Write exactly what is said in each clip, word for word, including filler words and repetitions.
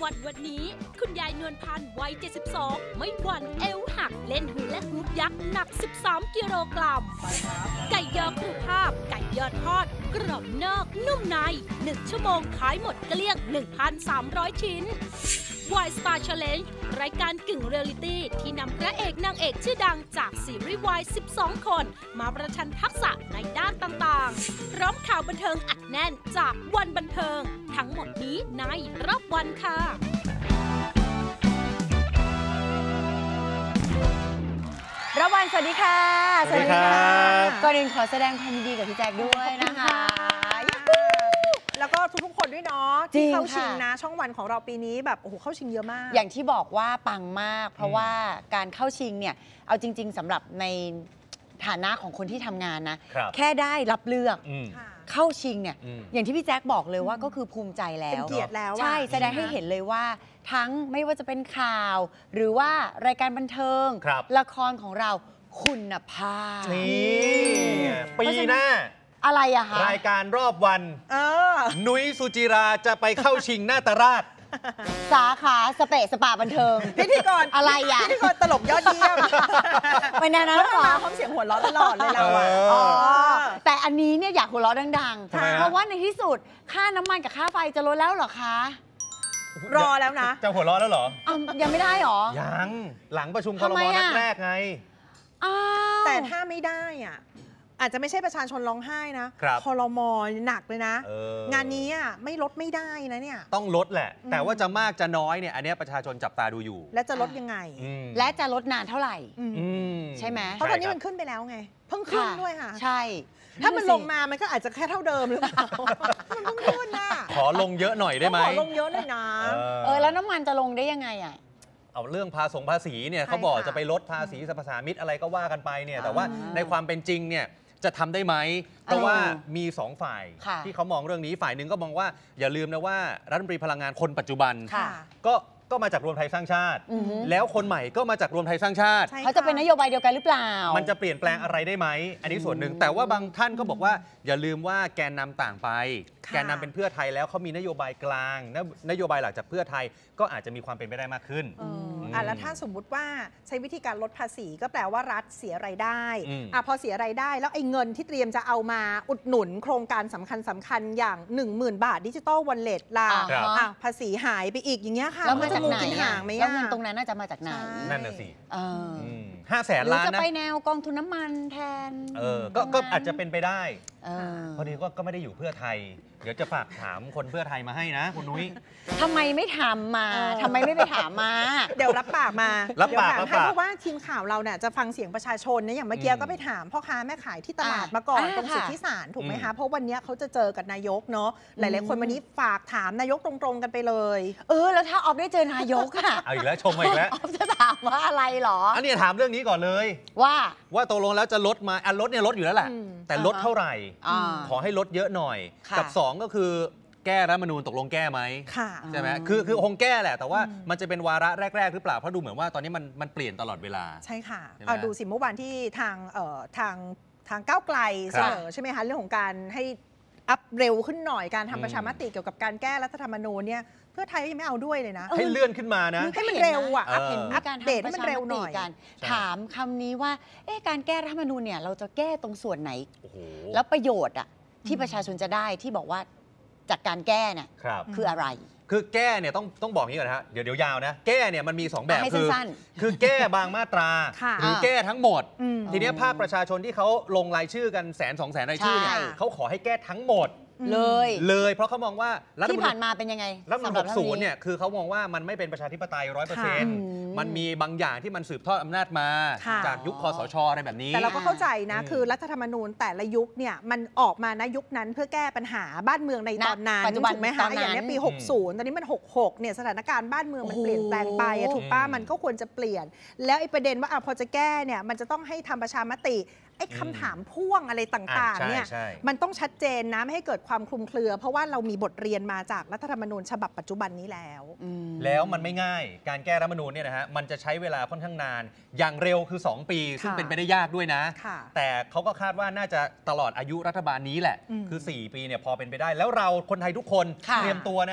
วันวันนี้คุณยายนวลพันธ์วัยเจ็ดสิบสองไม่หวั่นเอวหักเล่นฮูและฮูปยักษ์หนักสิบสามกิโลกรัมไก่ยอคุณภาพไก่ยอทอดกรอบนอกนุ่มในหนึ่งชั่วโมงขายหมดเกลี้ยง หนึ่งพันสามร้อย ชิ้น Y Star Challenge รายการกึ่งเรียลลิตี้ที่นำพระเอกนางเอกชื่อดังจากซีรีส์ Y สิบสอง คนมาประชันทักษะในด้านต่างๆพร้อมข่าวบันเทิงอัดแน่นจากวันบันเทิงทั้งหมดนี้ในรอบวันค่ะรอบวันสวัสดีค่ะสวัสดีครับก่อนอื่นขอแสดงความยินดีกับพี่แจ็คด้วยนะคะแล้วก็ทุกๆคนด้วยเนาะที่เข้าชิงนะช่องวันของเราปีนี้แบบโอ้โหเข้าชิงเยอะมากอย่างที่บอกว่าปังมากเพราะว่าการเข้าชิงเนี่ยเอาจริงๆสำหรับในฐานะของคนที่ทำงานนะแค่ได้รับเลือกเข้าชิงเนี่ยอย่างที่พี่แจ็คบอกเลยว่าก็คือภูมิใจแล้วเป็นเกียรติแล้วใช่แสดงให้เห็นเลยว่าทั้งไม่ว่าจะเป็นข่าวหรือว่ารายการบันเทิงละครของเราคุณภาพนี่ปีหน้าอะไรอะคะรายการรอบวันเออนุ้ยสุจิราจะไปเข้าชิงนาตราชสาขาสเปะสปาบันเทิงพิธีกรอะไรอะพิธีกรตลกยอดเยี่ยมไม่แน่นะหรอพร้อมเสียงหัวเราะตลอดเลยเราอะแต่อันนี้เนี่ยอยากหัวเราะดังๆเพราะว่าในที่สุดค่าน้ำมันกับค่าไฟจะลดแล้วเหรอคะรอแล้วนะจะหัวเราะแล้วเหรอยังไม่ได้หรอยังหลังประชุมครม.นัดแรกไงแต่ถ้าไม่ได้อ่ะอาจจะไม่ใช่ประชาชนร้องไห้นะครม.หนักเลยนะงานนี้อ่ะไม่ลดไม่ได้นะเนี่ยต้องลดแหละแต่ว่าจะมากจะน้อยเนี่ยอันนี้ประชาชนจับตาดูอยู่และจะลดยังไงและจะลดนานเท่าไหร่ใช่ไหมเพราะตอนนี้มันขึ้นไปแล้วไงเพิ่งขึ้นด้วยค่ะใช่ถ้ามันลงมามันก็อาจจะแค่เท่าเดิมหรือเปล่ามันเพิ่งขึ้นน่ะขอลงเยอะหน่อยได้ไหมขอลงเยอะเลยนะเออแล้วน้ำมันจะลงได้ยังไงอ่ะเอาเรื่องภาษีภาษีเนี่ยเขาบอกจะไปลดภาษีสรรพสามิตอะไรก็ว่ากันไปเนี่ยแต่ว่าในความเป็นจริงเนี่ยจะทำได้ไหมเพราะว่ามีสองฝ่ายที่เขามองเรื่องนี้ฝ่ายหนึ่งก็มองว่าอย่าลืมนะว่ารัฐมนตรีพลังงานคนปัจจุบันก็ก็มาจากรวมไทยสร้างชาติแล้วคนใหม่ก็มาจากรวมไทยสร้างชาติเขาจะเป็นนโยบายเดียวกันหรือเปล่ามันจะเปลี่ยนแปลงอะไรได้ไหมอันนี้ส่วนหนึ่งแต่ว่าบางท่านก็บอกว่าอย่าลืมว่าแกนนำต่างไปแกนนำเป็นเพื่อไทยแล้วเขามีนโยบายกลางนโยบายหลักจากเพื่อไทยก็อาจจะมีความเป็นไปได้มากขึ้นอ่ะแล้วถ้าสมมุติว่าใช้วิธีการลดภาษีก็แปลว่ารัฐเสียรายได้อ่ะพอเสียรายได้แล้วไอ้เงินที่เตรียมจะเอามาอุดหนุนโครงการสำคัญสำคัญอย่าง หนึ่งหมื่น บาทดิจิตอลวอลเล็ตล่ะอ่ะภาษีหายไปอีกอย่างเงี้ยค่ะแล้วมาจากไหนแล้วเงินตรงนั้นน่าจะมาจากไหนนั่นน่ะสิห้าแสนล้านนะจะไปแนวกองทุนน้ำมันแทนเออก็อาจจะเป็นไปได้พอดีก็ไม่ได้อยู่เพื่อไทยเดี๋ยวจะฝากถามคนเพื่อไทยมาให้นะคุณนุ้ยทำไมไม่ถามมาทำไมไม่ไปถามมาเดี๋ยวรับปากมารับปากรับปากเพราะว่าทีมข่าวเราเนี่ยจะฟังเสียงประชาชนนะอย่างเมื่อกี้ก็ไปถามพ่อค้าแม่ขายที่ตลาดมาก่อนตรงสุทธิสารถูกไหมคะเพราะวันนี้เขาจะเจอกับนายกเนาะหลายๆคนวันนี้ฝากถามนายกตรงๆกันไปเลยเออแล้วถ้าออฟได้เจอนายกอะเอาอีกแล้วชมมาอีกแล้วออฟจะถามว่าอะไรหรออันนี้ถามเรื่องนี้ก่อนเลยว่าว่าตกลงแล้วจะลดมาอันลดเนี่ยลดอยู่แล้วแหละแต่ลดเท่าไหร่ขอให้ลดเยอะหน่อยกับสองก็คือแก้รัฐธรรมนูญตกลงแก้ไหมใช่ไหมคือคือคงแก้แหละแต่ว่ามันจะเป็นวาระแรกๆหรือเปล่าเพราะดูเหมือนว่าตอนนี้มันมันเปลี่ยนตลอดเวลาใช่ค่ะเอาดูสิเมื่อวานที่ทางเอ่อทางทางก้าวไกลเสนอใช่ไหมคะเรื่องของการให้อัพเร็วขึ้นหน่อยการทำประชามติเกี่ยวกับการแก้รัฐธรรมนูญเนี่ยเพื่อไทยยังไม่เอาด้วยเลยนะให้เลื่อนขึ้นมานะให้มันเร็วอ่ะเห็นมีการทำประชามติกันถามคำนี้ว่าเอ๊ะการแก้รัฐธรรมนูญเนี่ยเราจะแก้ตรงส่วนไหนแล้วประโยชน์อ่ะที่ประชาชนจะได้ที่บอกว่าจากการแก้เนี่ยคืออะไรคือแก้เนี่ยต้องต้องบอกอย่างนี้ก่อนนะฮะเดี๋ยวเดี๋ยวยาวนะแก้เนี่ยมันมีสองแบบคือคือแก้บางมาตราหรือแก้ทั้งหมดทีนี้ภาคประชาชนที่เขาลงรายชื่อกันแสนสองแสนรายชื่อเนี่ยเขาขอให้แก้ทั้งหมดเลยเลยเพราะเขามองว่าที่ผ่านมาเป็นยังไงรัฐธรรมนูญหกสิบเนี่ยคือเขามองว่ามันไม่เป็นประชาธิปไตยร้อยเปอร์เซ็นต์มันมีบางอย่างที่มันสืบทอดอำนาจมาจากยุคคสช.อะไรแบบนี้แต่เราก็เข้าใจนะคือรัฐธรรมนูญแต่ละยุคเนี่ยมันออกมานะยุคนั้นเพื่อแก้ปัญหาบ้านเมืองในตอนนั้นถูกไหมคะอย่างนี้ปีหกสิบตอนนี้มันหกสิบหกเนี่ยสถานการณ์บ้านเมืองมันเปลี่ยนแปลงไปถูกป้ามันก็ควรจะเปลี่ยนแล้วไอ้ประเด็นว่าพอจะแก้เนี่ยมันจะต้องให้ทำประชามติไอ้คำถามพ่วงอะไรต่างๆเนี่ยมันต้องชัดเจนนะไม่ให้เกิดความคลุมเครือเพราะว่าเรามีบทเรียนมาจากรัฐธรรมนูญฉบับปัจจุบันนี้แล้วแล้วมันไม่ง่ายการแก้รัฐธรรมนูญเนี่ยนะฮะมันจะใช้เวลาค่อนข้างนานอย่างเร็วคือสองปีซึ่งเป็นไปได้ยากด้วยนะแต่เขาก็คาดว่าน่าจะตลอดอายุรัฐบาลนี้แหละคือสี่ปีเนี่ยพอเป็นไปได้แล้วเราคนไทยทุกคนเตรียมตัวนะฮะ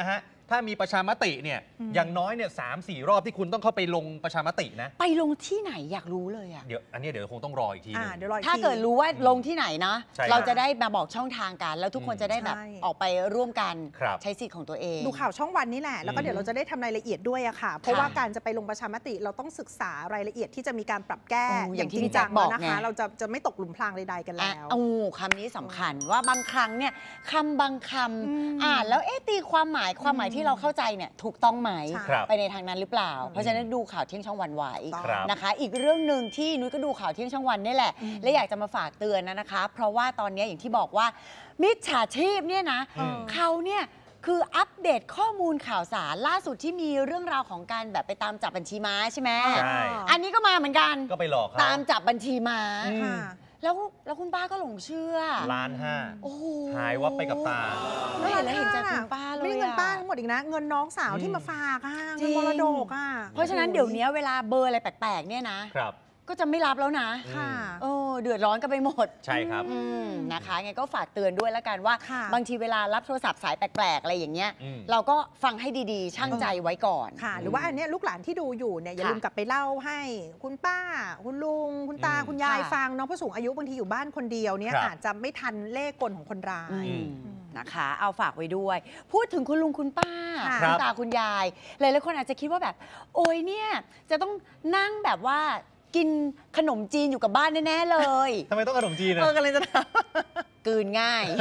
ถ้ามีประชามติเนี่ยอย่างน้อยเนี่ยสามสี่รอบที่คุณต้องเข้าไปลงประชามตินะไปลงที่ไหนอยากรู้เลยอะเดี๋ยวอันนี้เดี๋ยวคงต้องรออีกทีนึงถ้าเกิดรู้ว่าลงที่ไหนนะเราจะได้มาบอกช่องทางกันแล้วทุกคนจะได้แบบออกไปร่วมกันใช้สิทธิ์ของตัวเองดูข่าวช่องวันนี่แหละแล้วก็เดี๋ยวเราจะได้ทำรายละเอียดด้วยอะค่ะเพราะว่าการจะไปลงประชามติเราต้องศึกษารายละเอียดที่จะมีการปรับแก้อย่างที่พี่แจ๊คบอกนะคะเราจะจะไม่ตกหลุมพรางใดๆกันแล้วโอ้คำนี้สำคัญว่าบางครั้งเนี่ยคำบางคำอ่านแล้วเอ๊ะตีความหมายความหมายที่เราเข้าใจเนี่ยถูกต้องไหมไปในทางนั้นหรือเปล่าเพราะฉะนั้นดูข่าวเที่ยงช่องวันไว้นะคะอีกเรื่องหนึ่งที่นุ้ยก็ดูข่าวเที่ยงช่องวันนี่แหละและอยากจะมาฝากเตือนนะนะคะเพราะว่าตอนนี้อย่างที่บอกว่ามิจฉาชีพเนี่ยนะเขาเนี่ยคืออัปเดตข้อมูลข่าวสารล่าสุดที่มีเรื่องราวของการแบบไปตามจับบัญชีม้าใช่ไหมใช่อันนี้ก็มาเหมือนกันก็ไปหลอกตามจับบัญชีม้าแล้วแล้วคุณป้าก็หลงเชื่อล้านห้าหายวับไปกับตาไม่เห็นแล้วเห็นใจคุณป้าเลยไม่เงินป้าทั้งหมดอีกนะเงินน้องสาวที่มาฝากอ่ะเงินมรดกอ่ะเพราะฉะนั้นเดี๋ยวนี้เวลาเบอร์อะไรแปลกๆเนี่ยนะครับก็จะไม่รับแล้วนะค่ะเออเดือดร้อนกันไปหมดใช่ครับนะคะไงก็ฝากเตือนด้วยแล้วกันว่าบางทีเวลารับโทรศัพท์สายแปลกๆอะไรอย่างเงี้ยเราก็ฟังให้ดีๆชั่งใจไว้ก่อนค่ะหรือว่าอันนี้ลูกหลานที่ดูอยู่เนี่ยอย่าลืมกลับไปเล่าให้คุณป้าคุณลุงคุณตาคุณยายฟังน้องผู้สูงอายุบางทีอยู่บ้านคนเดียวเนี่ยอาจจะไม่ทันเลขกลของคนร้ายนะคะเอาฝากไว้ด้วยพูดถึงคุณลุงคุณป้าคุณตาคุณยายหลายๆคนอาจจะคิดว่าแบบโอ้ยเนี่ยจะต้องนั่งแบบว่ากินขนมจีนอยู่กับบ้านแน่ๆเลยทำไมต้องขนมจีนเออกันเลยจะกลืนง่าย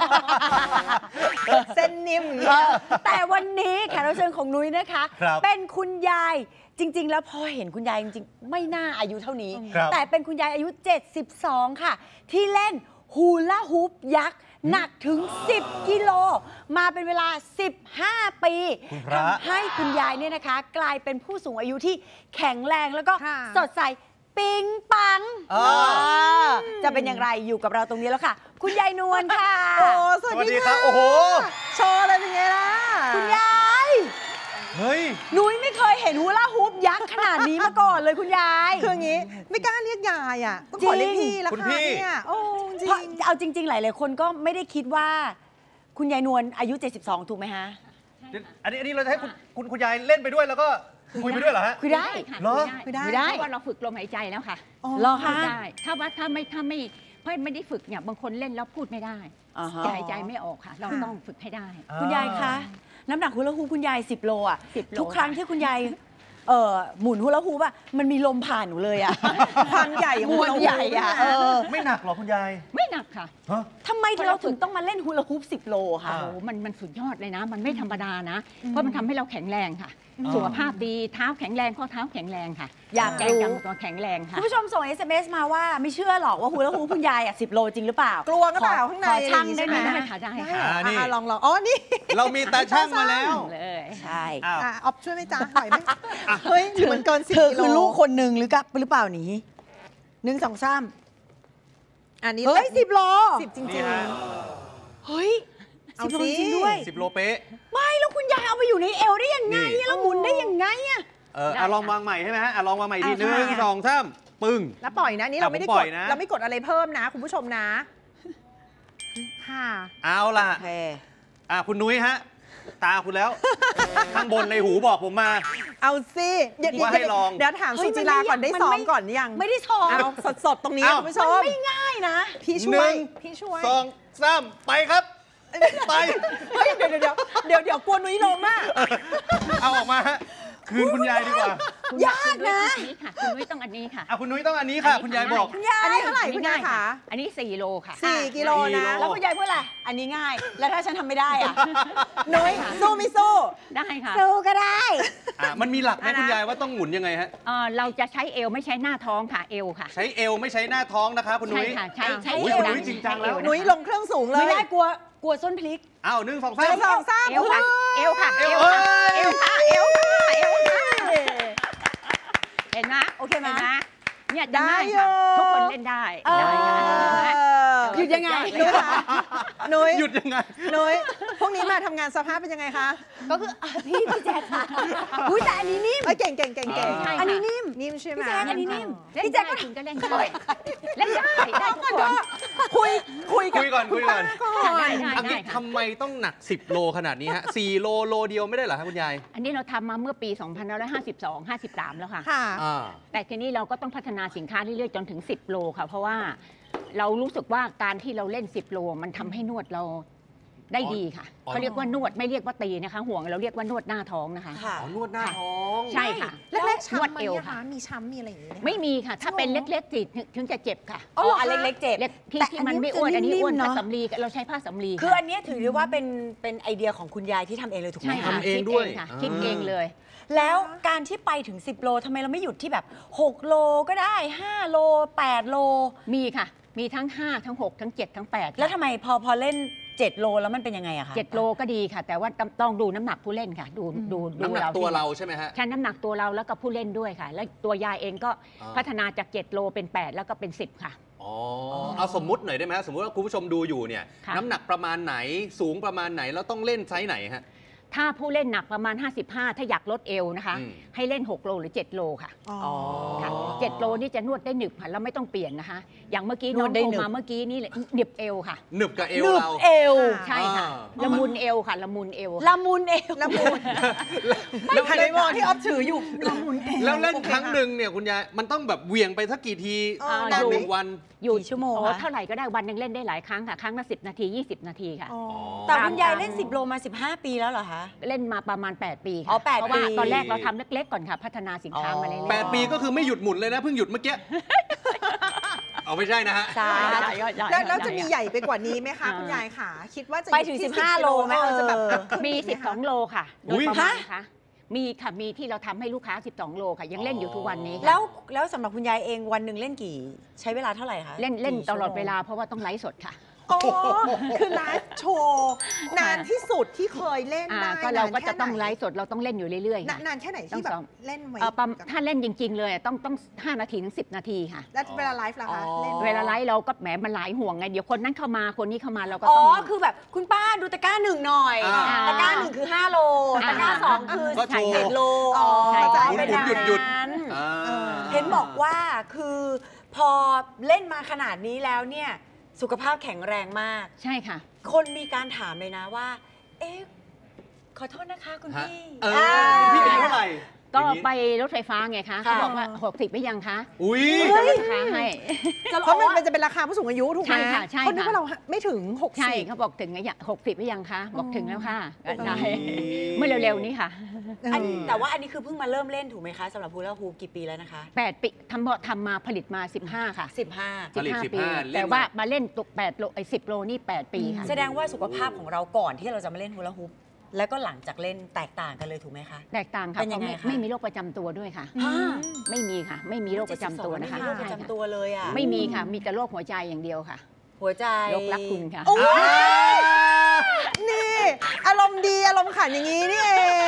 เส้นนิ่มแต่วันนี้แขกรับเชิญของนุ้ยนะคะเป็นคุณยายจริงๆแล้วพอเห็นคุณยายจริงๆไม่น่าอายุเท่านี้แต่เป็นคุณยายอายุเจ็ดสิบสองค่ะที่เล่นฮูลาฮูปยักษ์หนักถึงสิบกิโลมาเป็นเวลาสิบห้าปีทำให้คุณยายเนี่ยนะคะกลายเป็นผู้สูงอายุที่แข็งแรงแล้วก็สดใสปิ๊งปังจะเป็นอย่างไรอยู่กับเราตรงนี้แล้วค่ะคุณยายนวลค่ะโอ้สวัสดีค่ะโอ้โหโชว์อะไรเป็นไงล่ะคุณยายเฮ้ยนุ้ยไม่เคยเห็นฮูลาฮูปยักษ์ขนาดนี้มาก่อนเลยคุณยายคืออย่างนี้ไม่กล้าเรียกยายอ่ะต้องขอเรียกพี่ละค่ะเนี่ยโอ้จริงเอาจริงๆหลายๆคนก็ไม่ได้คิดว่าคุณยายนวลอายุเจ็ดสิบสองถูกไหมฮะอันนี้อันนี้เราจะให้คุณคุณยายเล่นไปด้วยแล้วก็คุยไปด้วยเหรอฮะคุยได้ค่ะคุยได้เพราะว่าเราฝึกลมหายใจแล้วค่ะรอค่ะได้ถ้าว่าถ้าไม่ถ้าไม่ไม่ได้ฝึกเนี่ยบางคนเล่นแล้วพูดไม่ได้หายใจไม่ออกค่ะเราต้องฝึกให้ได้คุณยายคะน้ำหนักฮูลาฮูปคุณยายสิบโลอ่ะทุกครั้งที่คุณยายเอ่อหมุนฮูลาฮูปอ่ะมันมีลมผ่านหนูเลยอ่ะความใหญ่มวลใหญ่อ่ะไม่หนักหรอคุณยายไม่หนักค่ะทำไมเราถึงต้องมาเล่นฮูลาฮูปสิบโลค่ะโอ้มันมันสุดยอดเลยนะมันไม่ธรรมดานะเพราะมันทำให้เราแข็งแรงค่ะสุขภาพดีเท้าแข็งแรงข้อเท้าแข็งแรงค่ะอยากแกงจำตัวแข็งแรงค่ะคุณผู้ชมส่ง เอส เอ็ม เอส มาว่าไม่เชื่อหรอกว่าฮูลาฮูปคุณยายอ่ะสิบโลจริงหรือเปล่ากลัวก็เปล่าข้างในขอช่างได้ไหมได้ค่ะได้ค่ะลองลองอ๋อนี่เรามีตาช่างมาแล้วเลยใช่ออฟช่วยไหมจ๊ะหอยไหมเฮ้ยถือมันเกินสิบกิโลคือลูกคนหนึ่งหรือกับหรือเปล่านี้หนึ่งสองสามอันนี้เฮ้ยสิบโลสิบจริงๆเฮ้ยสิบโลจริงด้วยสิบโลเป๊ะไม่แล้วคุณยายเอาไปอยู่ในเอวได้ยังไงแล้วหมุนได้ยังไงอ่ะเออลองวางใหม่ใช่ไหมฮะลองวางใหม่ดีหนึ่งสองสามปึ้งแล้วปล่อยนะนี่เราไม่ได้กดเราไม่กดอะไรเพิ่มนะคุณผู้ชมนะค่ะเอาล่ะอ่ะคุณนุ้ยฮะตาคุณแล้วข้างบนในหูบอกผมมาเอาสิเดี๋ยวให้ลองเดี๋ยวถามสุจิราก่อนได้ซ้อมก่อนยังไม่ได้ซ้อมเอาสดๆตรงนี้คุณผู้ชมไม่ง่ายนะพี่ช่วยพี่ช่วยสองสามไปครับไปเฮ้ยเดี๋ยวเดี๋ยวเดี๋ยวเดี๋ยวเดี๋ยวกลัวนุ้ยลงมากเอาออกมาฮะคืนคุณยายดีกว่ายากนะคุณนุ้ยต้องอันนี้ค่ะคุณนุ้ยต้องอันนี้ค่ะคุณยายบอกอันนี้เท่าไหร่คุณยายคะอันนี้สี่โลค่ะสี่กิโลนะแล้วคุณยายพูดอะไรอันนี้ง่ายแล้วถ้าฉันทำไม่ได้อ่ะนุ้ยสู้ไม่สู้ได้ค่ะสู้ก็ได้มันมีหลักไหมคุณยายว่าต้องหมุนยังไงฮะเราจะใช้เอวไม่ใช้หน้าท้องค่ะเอวค่ะใช้เอวไม่ใช้หน้าท้องนะคะคุณนุ้ยใช่ค่ะใช้ใช้เอวนุ้ยจริงจังแล้วนุ้ยลงเครื่องสูงเลยไม่ได้กลัวกลัวส้นพลิกอ้าวหนึ่งสองสามสองสามเอวค่ะเอวค่ะเอวค่ะเอวค่ะเอวค่ะเอวค่ะเห็นไหมโอเคไหมเนี่ยได้ทุกคนเล่นได้หยุดยังไงนุ้ยคะนุ้ยหยุดยังไงนุ้ยพพวกนี้มาทำงานสภาพเป็นยังไงคะก็คืออ่ะพี่พี่แจ๊คค่ะอุ้ยแต่อันนี้นิ่มเอ้ยเก่งเก่งเก่งเก่งใช่ค่ะอันนี้นิ่มนิ่มใช่ไหมพี่แจ๊คอันนี้นิ่มเล่นพี่แจ๊ได้คก็คุณก็เล่นได้เล่นได้ได้ทุกคนคุยคุยกับคุยก่อนคุยก่อนค่ะได้ได้อันได้นี้ค่ะทำไมต้องหนัก สิบ โลขนาดนี้ฮะสี่โลโลเดียวไม่ได้เหรอฮะคุณยายอันนี้เราทำมาเมื่อปี สองพันห้าร้อยห้าสิบสอง ห้าสิบสาม แล้วค่ะค่ะอ่าแต่ทีนี้เราก็ต้องพัฒนาสินค้าเรื่อยๆจนถึง สิบ โลค่ะ เพราะว่าเรารู้สึกว่าการที่เราเล่น สิบ โลมันทำให้นวดเราได้ดีค่ะอ๋อเขาเรียกว่านวดไม่เรียกว่าตีนะคะ ห่วงเราเรียกว่านวดหน้าท้องนะคะค่ะอ๋อนวดหน้าท้องใช่ค่ะแรกๆนวดช้ำไหมเอวอะค่ะคะมีช้ำมีอะไรอย่างเงี้ยไม่มีค่ะ ถ้าเป็นเล็กๆสิถึงจะเจ็บค่ะอ๋ออันเล็กๆเจ็บเล็กที่แต่ที่อันมันนี้ไม่อ้วนอันนี้อ้วนจะนิ่มๆผ้าเนอะสำลีเราใช้ผ้าสำลีคือค่ะอันเนี้ยถือได้ว่าเป็นเป็นไอเดียของคุณยายที่ทำเองเลยถูกไหมใช่ค่ะทำเองด้วยคิค่ะอ่าคิดเองเลยแล้วการที่ไปถึง สิบ โลทำไมเราไม่หยุดที่แบบ หก โลก็ได้ ห้า โล แปด โลมีค่ะ มีทั้ง ห้า ทั้ง หก ทั้ง เจ็ด ทั้ง แปดแล้วทำไมพอพอเล่น เจ็ด โลแล้วมันเป็นยังไงอะคะเจ็ดโลก็ดีค่ะ แต่ว่าต้องต้องดูน้ำหนักผู้เล่นค่ะ ดูดูดูน้ำหนักตัวเราใช่ไหมฮะใช่น้ำหนักตัวเราแล้วก็ผู้เล่นด้วยค่ะ แล้วตัวยายเองก็อ่าพัฒนาจาก เจ็ด โลเป็น แปด แล้วก็เป็น สิบ ค่ะอ๋อ เอาสมมุติหน่อยได้ไหมฮะสมมุติว่าคุณผู้ชมดูอยู่เนี่ยค่ะน้ำหนักประมาณไหนสูงประมาณไหนแล้วต้องเล่นไซส์ไหนฮะถ้าผู้เล่นหนักประมาณ ห้าสิบห้า ถ้าอยากลดเอวนะคะอืมให้เล่น หก โลหรือ เจ็ด โลค่ะอ๋อค่ะเจ็ดโลนี่จะนวดได้หนึบค่ะแล้วไม่ต้องเปลี่ยนนะคะ อย่างเมื่อกี้นน้วอดงได้โทรหนึบมาเมื่อกี้นี่เลยหนึบเอวค่ะหนึบกับเอวหนึบเราเอวใช่ค่ะอ่าละมุนเอวค่ะละมุนเอวละมุนเอวละมุนแล้วหันไปมองที่ออฟถืออยู่ละมุนเองแล้วเล่นครั้งหนึ่งเนี่ยคุณยายมันต้องแบบเหวี่ยงไปสักกี่ทีเออต่อได้ไหมหนึ่งวันอยู่กี่ชั่วโมงอ๋อคะเท่าไหร่ก็ได้วันหนึงเล่นได้หลายครั้งค่ะครั้งละสิบนาทียี่สิบนาทีค่ะอ๋อแต่คุณยายเล่น สิบ โลมา สิบห้า ปีแล้วเหรอคะเล่นมาประมาณ แปด ปีค่ะอ๋อแปดเพราะว่าปีตอนแรกเราทำเล็กๆก่อนค่ะ พัฒนาสินค้ามาเรื่อยๆแปดปีก็คือไม่หยุดหมุนเลยนะเพิ่งหยุดเมื่อกี้ เอาไม่ใช่นะฮะใช่ใช่ใช่ใช่แล้วแล้วจะมีใช่ใหญ่ไปกว่านี้ไหมคะอ่าคุณยายค่ะ คิดว่าจะไปถึงที่สิบห้าโลไหมเออจะแบบเอออัพขึ้นมีอีกไหสิบสอง โลค่ะโดอุ๊ยยประมาณฮะค่ะมีค่ะมีที่เราทำให้ลูกค้า สิบสอง โลค่ะ ยังเล่นอยู่ทุกวันนี้ค่ะแล้วแล้วสำหรับคุณยายเองวันหนึ่งเล่นกี่ ใช้เวลาเท่าไหร่คะเล่นเล่นกี่ตลอดชั่โมงเวลาเพราะว่าต้องไลฟ์สดค่ะอ๋อคือไลฟ์โชว์นานที่สุดที่เคยเล่นอ่าได้ก็เราก็นนแค่จะต้องหนไลฟ์สดเราต้องเล่นอยู่เรื่อยๆนาค่ะนนานแค่ไหนต้อที่งแบซ้อบ มเล่นไว้เอ่อประมาณถ้าเล่นจริง ๆ เลยต้องต้องห้านาทีถึงสิบนาทีค่ะแล้วเวลาไลฟ์ล่ะคะอ๋อเล่นเวลาไลฟ์เราก็แหมมันหลายห่วงไงเดี๋ยวคนนั้นเข้ามาคนนี้เข้ามาเราก็อ๋อต้องคือแบบคุณป้าดูตะกร้าหนึ่งหน่อยอ่าตะกร้าหนึ่งคือ ห้า โลอ่าตะกร้าสองคือก็โชว์เจ็ดโลอ๋อใช่จะค่ะเป็นหมุนหยุดหยุดนั้นอ่าเออเห็นบอกว่าคือพอเล่นมาขนาดนี้แล้วเนี่ยสุขภาพแข็งแรงมากใช่ค่ะคนมีการถามเลยนะว่า เอ๊ะ ขอโทษนะคะคุณฮะพี่เออพี่อายุเท่าไหร่ก็อย่างนี้ไปรถไฟฟ้าไงคะเขาบอกว่าหกสิบไม่ยังคะอุ้ยจะลดราคาให้เพราะมันมันจะเป็นราคาผู้สูงอายุถูกไหมใช่ค่ะใช่ค่ะคนนึกว่าเราไม่ถึงหกใช่สิบเขาบอกถึงไงหกสิบไม่ยังคะบอกถึงแล้วค่ะก็ได้อืมเมื่อเร็วๆนี้ค่ะอันแต่ว่าอันนี้คือเพิ่งมาเริ่มเล่นถูกไหมคะสำหรับฮูลาฮูปกี่ปีแล้วนะคะแปดปีทำทำมาผลิตมา สิบห้า ค่ะสิบห้าผลิตสิบห้าสิบห้าปีเล่นแต่ว่ามามาเล่นตกแปดโลไอ้สิบโลนี่แปดปีค่ะแสดงว่าสุขภาพของเราก่อนที่เราจะมาเล่นฮูลาฮูปแล้วก็หลังจากเล่นแตกต่างกันเลยถูกไหมคะแตกต่างค่ะเป็นยังไงพราะคะไม่ไม่มีโรคประจำตัวด้วยค่ะอ่าไม่มีค่ะ ไม่มีโรคประจำตัวนะคะไม่มีโรคประจำตัวเลยอ่ะไม่มีค่ะ มีแต่โรคหัวใจอย่างเดียวค่ะหัวใจโรครักคุณค่ะโอ้ยนี่ อารมณ์ดีอารมณ์ขันอย่างนี้นี่เอง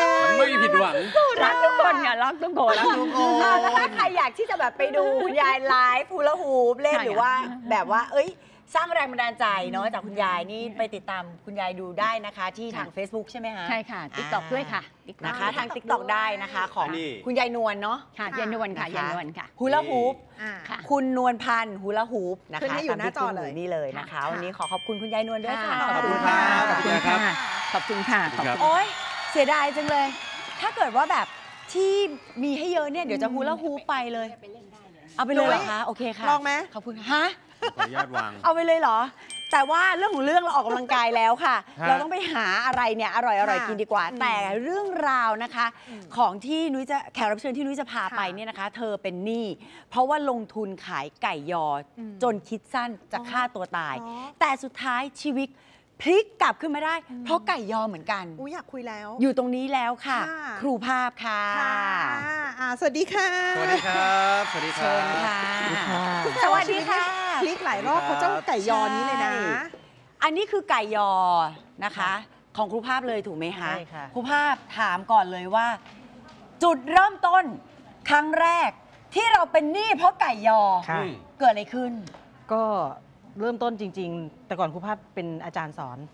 ไม่ผิดหวังรักทุกคนค่ะรักทุกคนรักทุกคนอ่าแล้วถ้าใครอยากที่จะแบบไปดูคุณยายไลฟ์ฮูลาฮูปเล่นใช่ค่ะหรือว่าแบบว่า เอ้ย สร้างแรงบันดาลใจเนาะจากคุณยายนี่ไปติดตามคุณยายดูได้นะคะ ที่ทาง Facebook ใช่ไหมคะใช่ค่ะติ๊กต็อกด้วยค่ะ TikTok นะคะ ทาง TikTok ได้นะคะของนี่คุณยายนวลเนาะค่ะยานวลค่ะนะคะยานวลค่ะฮูลาฮูปอ่าค่ะคุณนวลพันธ์ฮูลาฮูปนะคะขึ้นให้อยู่หน้าจอเลยตมที่ขึ้นนี่เลยนะคะค่ะวันนี้ขอขอบคุณคุณยายนวลด้วยค่ะขอบคุณครับขอบคุณค่ะ ขอบคุณค่ะ ขอบคุณโอ๊ยเสียดายจังเลย ถ้าเกิดว่าแบบที่มีให้เยอะเนี่ยเดี๋ยวจะฮูลาฮูปไปเลย เอาไปเลยเหรอคะ โอเคค่ะลองไหมขอบคุณฮะขออนุญาตวางเอาไปเลยเหรอ แต่ว่าเรื่องของเรื่องเราออกกำลังกายแล้วค่ะฮะเราต้องไปหาอะไรเนี่ยอร่อยอร่อยค่ะกินดีกว่าอืมแต่เรื่องราวนะคะ ของที่นุ้ยจะแขกรับเชิญที่นุ้ยจะพาไปค่ะเนี่ยนะคะ เธอเป็นหนี้เพราะว่าลงทุนขายไก่ยออมจนคิดสั้นจะฆ่าตัวตายอ๋อแต่สุดท้ายชีวิตพลิกกลับขึ้นมาได้ เพราะไก่ยอเหมือนกันอุ้ยอยากคุยแล้วอยู่ตรงนี้แล้วค่ะค่ะครูภาพค่ะค่ะอ่าสวัสดีค่ะสวัสดีครับ สวัสดีคเชิรัญบค่ะสสวัวัสสดีดีค่ะค่ะพลิกหลายรอบเพราะเจ้าไก่ยอนี้เลยนะใช่ อันนี้คือไก่ยอนะคะ ของครูภาพเลยถูกไหมคะใช่ค่ะครูภาพถามก่อนเลยว่า จุดเริ่มต้นครั้งแรกที่เราเป็นหนี้เพราะไก่ยอค่ะอืมเกิดอะไรขึ้นก็เริ่มต้นจริง ๆ แต่ก่อนครูภาพเป็นอาจารย์สอน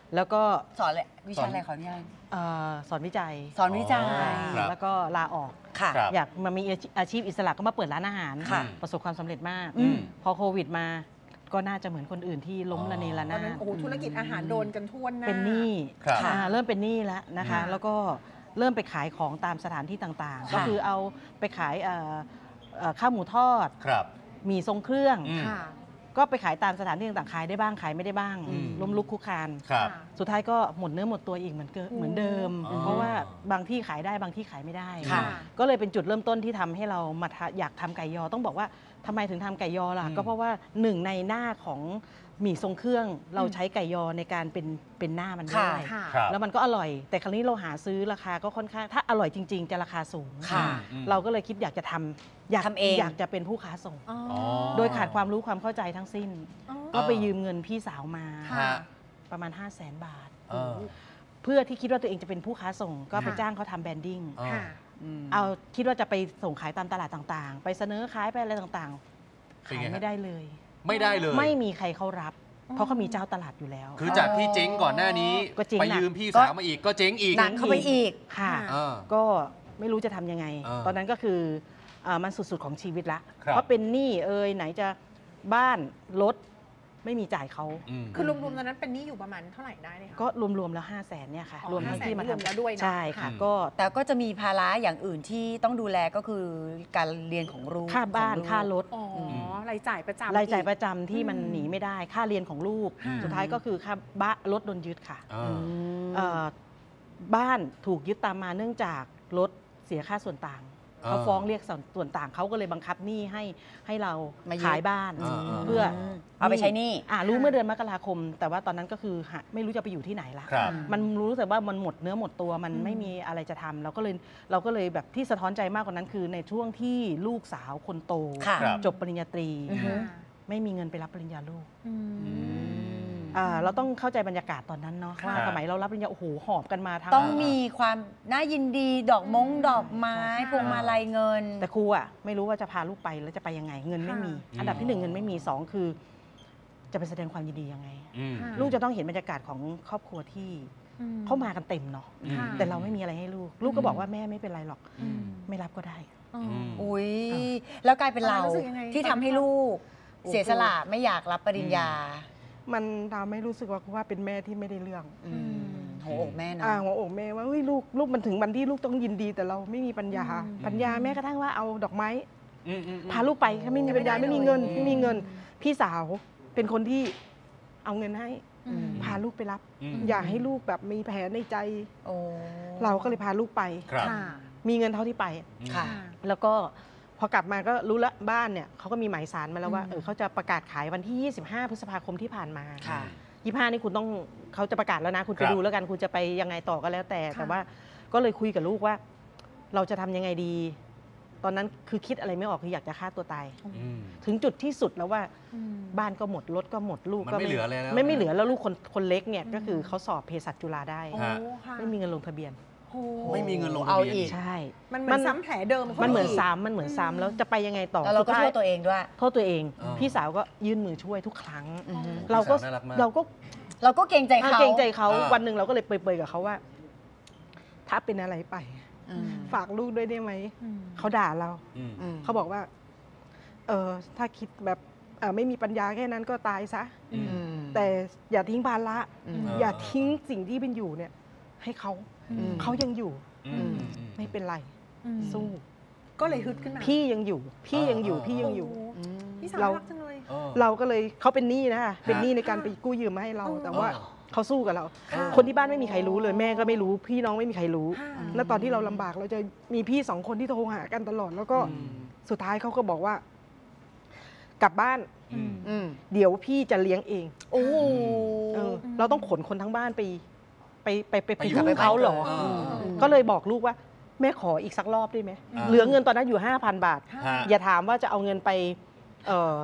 แล้วก็สอนอะไรวิชาอะไรขออนุญาตเอ่อสอนวิจัยสอนวิจัยครับแล้วก็ลาออกค่ะครับอยากมามีอาชีพอิสระก็มาเปิดร้านอาหารค่ะประสบความสำเร็จมากอืมพอโควิดมาก็น่าจะเหมือนคนอื่นที่ล้มละเนระตอนาดนนั้นโอ้โหธุรกิจอาหารโดนกันทั่วหน้าเป็นหนี้ครับอ่าเริ่มเป็นหนี้แล้วนะคะค่ะแล้วก็เริ่มไปขายของตามสถานที่ต่างๆ ก็คือเอาไปขายเอ่อเอ่อข้าวหมูทอดครับหมี่ทรงเครื่องอืมค่ะก็ไปขายตามสถานที่ต่างๆขายได้บ้างขายไม่ได้บ้างอืมล้มลุกคลุกคลานครับสุดท้ายก็หมดเนื้อหมดตัวอีกเหมือนเกิเหมือนเดิมอ๋อเพราะว่าบางที่ขายได้บางที่ขายไม่ได้ค่ะก็เลยเป็นจุดเริ่มต้นที่ทำให้เรามาทะอยากทำไก่ยอต้องบอกว่าทำไมถึงทำไก่ยอล่ะอืมก็เพราะว่าหนึ่งในหน้าของหมี่ทรงเครื่องเราใช้ไก่ยอในการเป็นเป็นหน้ามันด้วยค่ะครับแล้วมันก็อร่อย แต่ครั้งนี้เราหาซื้อราคาก็ค่อนข้างถ้าอร่อยจริง ๆ จะราคาสูงค่ะอืมเราก็เลยคิดอยากจะทำอยากทำเองอยากจะเป็นผู้ค้าส่งอ๋ออ๋อโดยขาดความรู้ความเข้าใจทั้งสิ้นอ๋อก็ไปยืมเงินพี่สาวมาค่ะประมาณ 5 0 0แสนบาทเออเพื่อที่คิดว่าตัวเองจะเป็นผู้ค้าส่ง ก็ไปค่ะจ้างเขาทำแบรนดิ้งอ๋อค่ะเอาคิดว่าจะไปส่งขายตามตลาดต่างๆ ไปเสนอขายไปอะไรต่างๆเป็นขายไงฮะไม่ได้เลยไม่ได้เลยไม่มีใครเขารับ เพราะเขามีเจ้าตลาดอยู่แล้วคือจากที่เจ๊งก่อนหน้านี้ก็เจ๊งไปหนักยืมพี่สาวมาอีกก็เจ๊งอีกหนักเข้าไปอีกค่ะเออก็ไม่รู้จะทำยังไงเออตอนนั้นก็คือเอ่อมันสุดๆของชีวิตละครับเพราะเป็นหนี้เอ่ยไหนจะบ้านรถไม่มีจ่ายเขาอืมคือรวมๆตอนนั้นเป็นหนี้อยู่ประมาณเท่าไหร่ได้เนี่ยคะก็รวมๆแล้วห้าแสนเนี่ยค่ะอ๋อรวมทั้งที่มาห้าแสนรวมแล้วด้วยนะใช่ค่ะอืมก็แต่ก็จะมีภาระอย่างอื่นที่ต้องดูแลก็คือการเรียนของลูกค่าบ้านของลูกค่ารถอ๋อรายจ่ายประจำรายจ่ายอีกประจำที่มันอืมหนีไม่ได้ ค่าเรียนของลูกค่ะสุดท้ายก็คือค่าบ้านรถโดนยึดค่ะเออือมเอ่อบ้านถูกยึดตามมาเนื่องจากรถเสียค่าส่วนต่างอ่าเขาฟ้องเรียกส่วนต่างเขาก็เลยบังคับหนี้ให้ให้เรามายึดขายบ้านอ่าเพื่อเอาไปใช้หนี้อ่ารู้เมื่อเดือนมกราคม แต่ว่าตอนนั้นก็คือหาไม่รู้จะไปอยู่ที่ไหนละครับมันรู้แต่ว่ามันหมดเนื้อหมดตัวมันไม่มีอะไรจะทำเราก็เลยเราก็เลยแบบที่สะท้อนใจมากกว่านั้นคือในช่วงที่ลูกสาวคนโตค่ะครับจบปริญญาตรีอือฮึไม่มีเงินไปรับปริญญาลูกอืมอืมอ่าเราต้องเข้าใจบรรยากาศตอนนั้นเนาะค่ะว่าสมัยเรารับปริญญาโอ้โหหอบกันมาทั้งต้องมีความน่ายินดีดอกมงดอกไม้ค่ะพวงมาลัยเงินแต่ครูอ่ะไม่รู้ว่าจะพาลูกไปแล้วจะไปยังไง เงินไม่มีค่ะอันดับที่หนึ่งเงินไม่มีสองคือ จะไปแสดงความยินดียังไงอืมค่ะลูกจะต้องเห็นบรรยากาศของครอบครัวที่อืเข้ามากันเต็มเนาะอืมค่ะแต่เราไม่มีอะไรให้ลูก ลูกก็บอกว่าแม่ไม่เป็นไรหรอกอืมไม่รับก็ได้อ๋ออมอุ้ยอ้าวแล้วกลายเป็นเราตอนนั้นรู้สึกยังไงที่ทำให้ลูก เสียสละไม่อยากรับปริญญามันทำให้รู้สึกว่าว่าเป็นแม่ที่ไม่ได้เรื่องอืมหัวอกแม่เนอะอ่าหัวอกแม่ว่าเฮ้ยลูกลูกมันถึงวันที่ลูกต้องยินดี แต่เราไม่มีปัญญาอืมปัญญาแม้กระทั่งว่าเอาดอกไม้อืมอืมอืมพาลูกไปถ้าไม่มีปัญญาไม่ได้ไม่มีเงินเลยไม่มีเงิน พี่สาวเป็นคนที่เอาเงินให้อืมพาลูกไปรับอืมอย่าให้ลูกแบบมีแผลในใจโอ้เราก็เลยพาลูกไปครับค่ะมีเงินเท่าที่ไปค่ะแล้วก็พอกลับมาก็รู้ละบ้านเนี่ยเขาก็มีหมายสารมาแล้วว่าอืมเออเขาจะประกาศขายวันที่ ยี่สิบห้า พฤษภาคมที่ผ่านมาค่ะยี่สิบห้านี่คุณต้องเขาจะประกาศแล้วนะ คุณครัจะบดูแล้วกันคุณจะไปยังไงต่อก็แล้วแต่ค่ะแต่ว่าก็เลยคุยกับลูกว่า เราจะทำยังไงดี ตอนนั้นคือคิดอะไรไม่ออกคืออยากจะฆ่าตัวตายอืมถึงจุดที่สุดแล้วว่าอืมบ้านก็หมดรถก็หมดลูกมันก็ไม่เหลืออะไรแล้วไม่ไม่เหลือแล้วลูกคนคนเล็กเนี่ยอืมก็คือเขาสอบเภสัชจุฬาได้โอ้ฮะค่ะไม่มีเงินลงทะเบียนโอ้ไม่มีเงินลงทะเอาเบียนอีกใช่มันเหมือนซ้ำแผลเดิมขามันเหมือนกซ้ำมันเหมือนซ้ำแล้วจะไปยังไงต่อแล้วเราก็สุดโทท้ยษตัวเองด้วยโทษตัวเองอ๋อพี่สาวก็ยื่นมือช่วยทุกครั้งอือฮึเราก็พี่สาวน่ารักมากเราก็เราก็เกรงใจเขาเกรงใจเขาอ่าวันหนึ่งเราก็เลยเปรยๆกับเขาว่า ถ้าเป็นอะไรไปอืมฝากลูกด้วยได้ไหมอืมเขาด่าเราอืมอืมเขาบอกว่า เออถ้าคิดแบบเอ่อไม่มีปัญญาแค่นั้นก็ตายซะอืมอืมแต่อย่าทิ้งภาระอืมอย่าทิ้งสิ่งที่เป็นอยู่เนี่ย ให้เขาอืมเขายังอยู่อืมไม่เป็นไรอืมสู้ก็เลยฮึดขึ้นมาพี่ยังอยู่ พี่ยังอยู่อ่าพี่ยังอยู่โโหอืมพี่สาวเรารักจังเลยเออเราก็เลยเขาเป็นหนี้นะคะเป็นหนี้ในการค่ะไปกู้ยืมมาให้เราอ๋อแต่ว่าเขาสู้กับเราค่ะคนที่บ้านไม่มีใครรู้เลยแม่ก็ไม่รู้ พี่น้องไม่มีใครรู้ค่ะแล้วตอนที่เราลำบากเราจะมีพี่สองคนที่โทรหากันตลอด แล้วก็อืมสุดท้ายเขาก็บอกว่า กลับบ้านอืมอืมเดี๋ยวพี่จะเลี้ยงเองโอ้เออเราต้องขนคนทั้งบ้านไป ไปไปไปไปอยู่พึ่งกับเขาเหรอบ้านเกิดอืมก็เลยบอกลูกว่า แม่ขออีกสักรอบได้ไหมอ่าเหลือเงินตอนนั้นอยู่ห้าพันบาทค่ะฮะอย่าถามว่าจะเอาเงินไปเอ่อ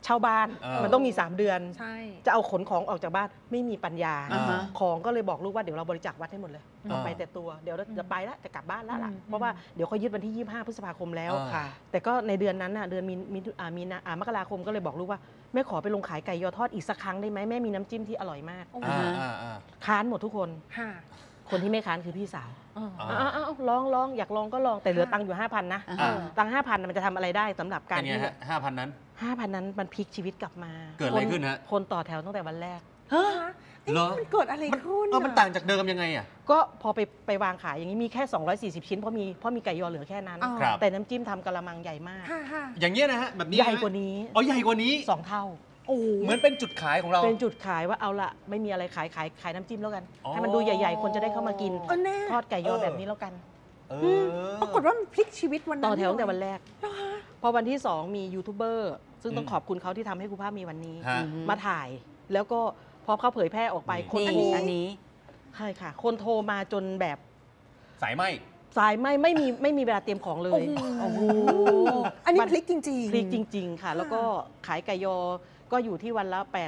เช่าบ้านเออมันต้องมี สาม เดือนใช่จะเอาขนของออกจากบ้านไม่มีปัญญาอ่าฮะของก็เลยบอกลูกว่าเดี๋ยวเราบริจาควัดให้หมดเลยอ่าเอาไปแต่ตัวเดี๋ยวเราจะไปแล้วจะกลับบ้านแล้วล่ะอืมเพราะว่าเดี๋ยวเขายึดวันที่ ยี่สิบห้า พฤษภาคมแล้วอ่าค่ะแต่ก็ในเดือนนั้นน่ะเดือนมีมีอ่ามีนาอ่ามกราคมก็เลยบอกลูกว่าแม่ขอไปลงขายไก่ยอทอดอีกสักครั้งได้ไหมแม่มีน้ำจิ้มที่อร่อยมากโอ้โหอ่าอ่าอ่าค้านหมดทุกคนค่ะคนที่ไม่ค้านคือพี่สาวอ๋ออ่าอ้าวอ้าวลองลองอยากลองก็ลองแต่เหลือตังค์อยู่ห้าพันนะอ่าตังค์ห้าพันมันจะทำอะไรได้สำหรับการเป็นไงที่ฮะห้าพันนั้นห้าพันนั้นมันพลิกชีวิตกลับมาเกิดอะไรขึ้นฮะคนต่อแถวตั้งแต่วันแรกเฮ้ยเหรอมันเกิดอะไรมันขึ้นเออมันต่างจากเดิมยังไงอ่ะก็พอไปไปวางขายอย่างนี้มีแค่ สองร้อยสี่สิบ ชิ้นเพราะมีเพราะมีไก่ยอเหลือแค่นั้นอ๋อครับแต่น้ำจิ้มทำกะละมังใหญ่มากค่ะค่ะอย่างเงี้ยนะฮะแบบนี้ใหญ่ฮะกว่านี้อ๋อใหญ่กว่านี้สองเท่าโอ้โหเหมือนเป็นจุดขายของเราเป็นจุดขายว่าเอาละไม่มีอะไรขายขายขายน้ำจิ้มแล้วกันอ๋อให้มันดูใหญ่ๆ คนจะได้เข้ามากินเออแน่ทอดไก่ยอเออแบบนี้แล้วกันเออปรากฏว่ามันพลิกชีวิตวันนั้นต่อแถวตั้งแต่วันแรกเหรอคะพอวันที่สองมียูทูบเบอร์ซึ่งต้องอืมขอบคุณเขาที่ทำให้ครูภาพมีวันนี้ฮะมาถ่าย แล้วก็พอเขาเผยแพร่ออกไปนี่คนนี่โทรอันนี้ใช่ค่ะ คนโทรมาจนแบบสายไหมสายไม่ไม่มีไม่มีเวลาเตรียมของเลยโอ้โหโอ้อันนี้มันพลิกจริงๆพลิกจริง ๆ ค่ะ แล้วก็ขายไก่ยอก็อยู่ที่วันละ8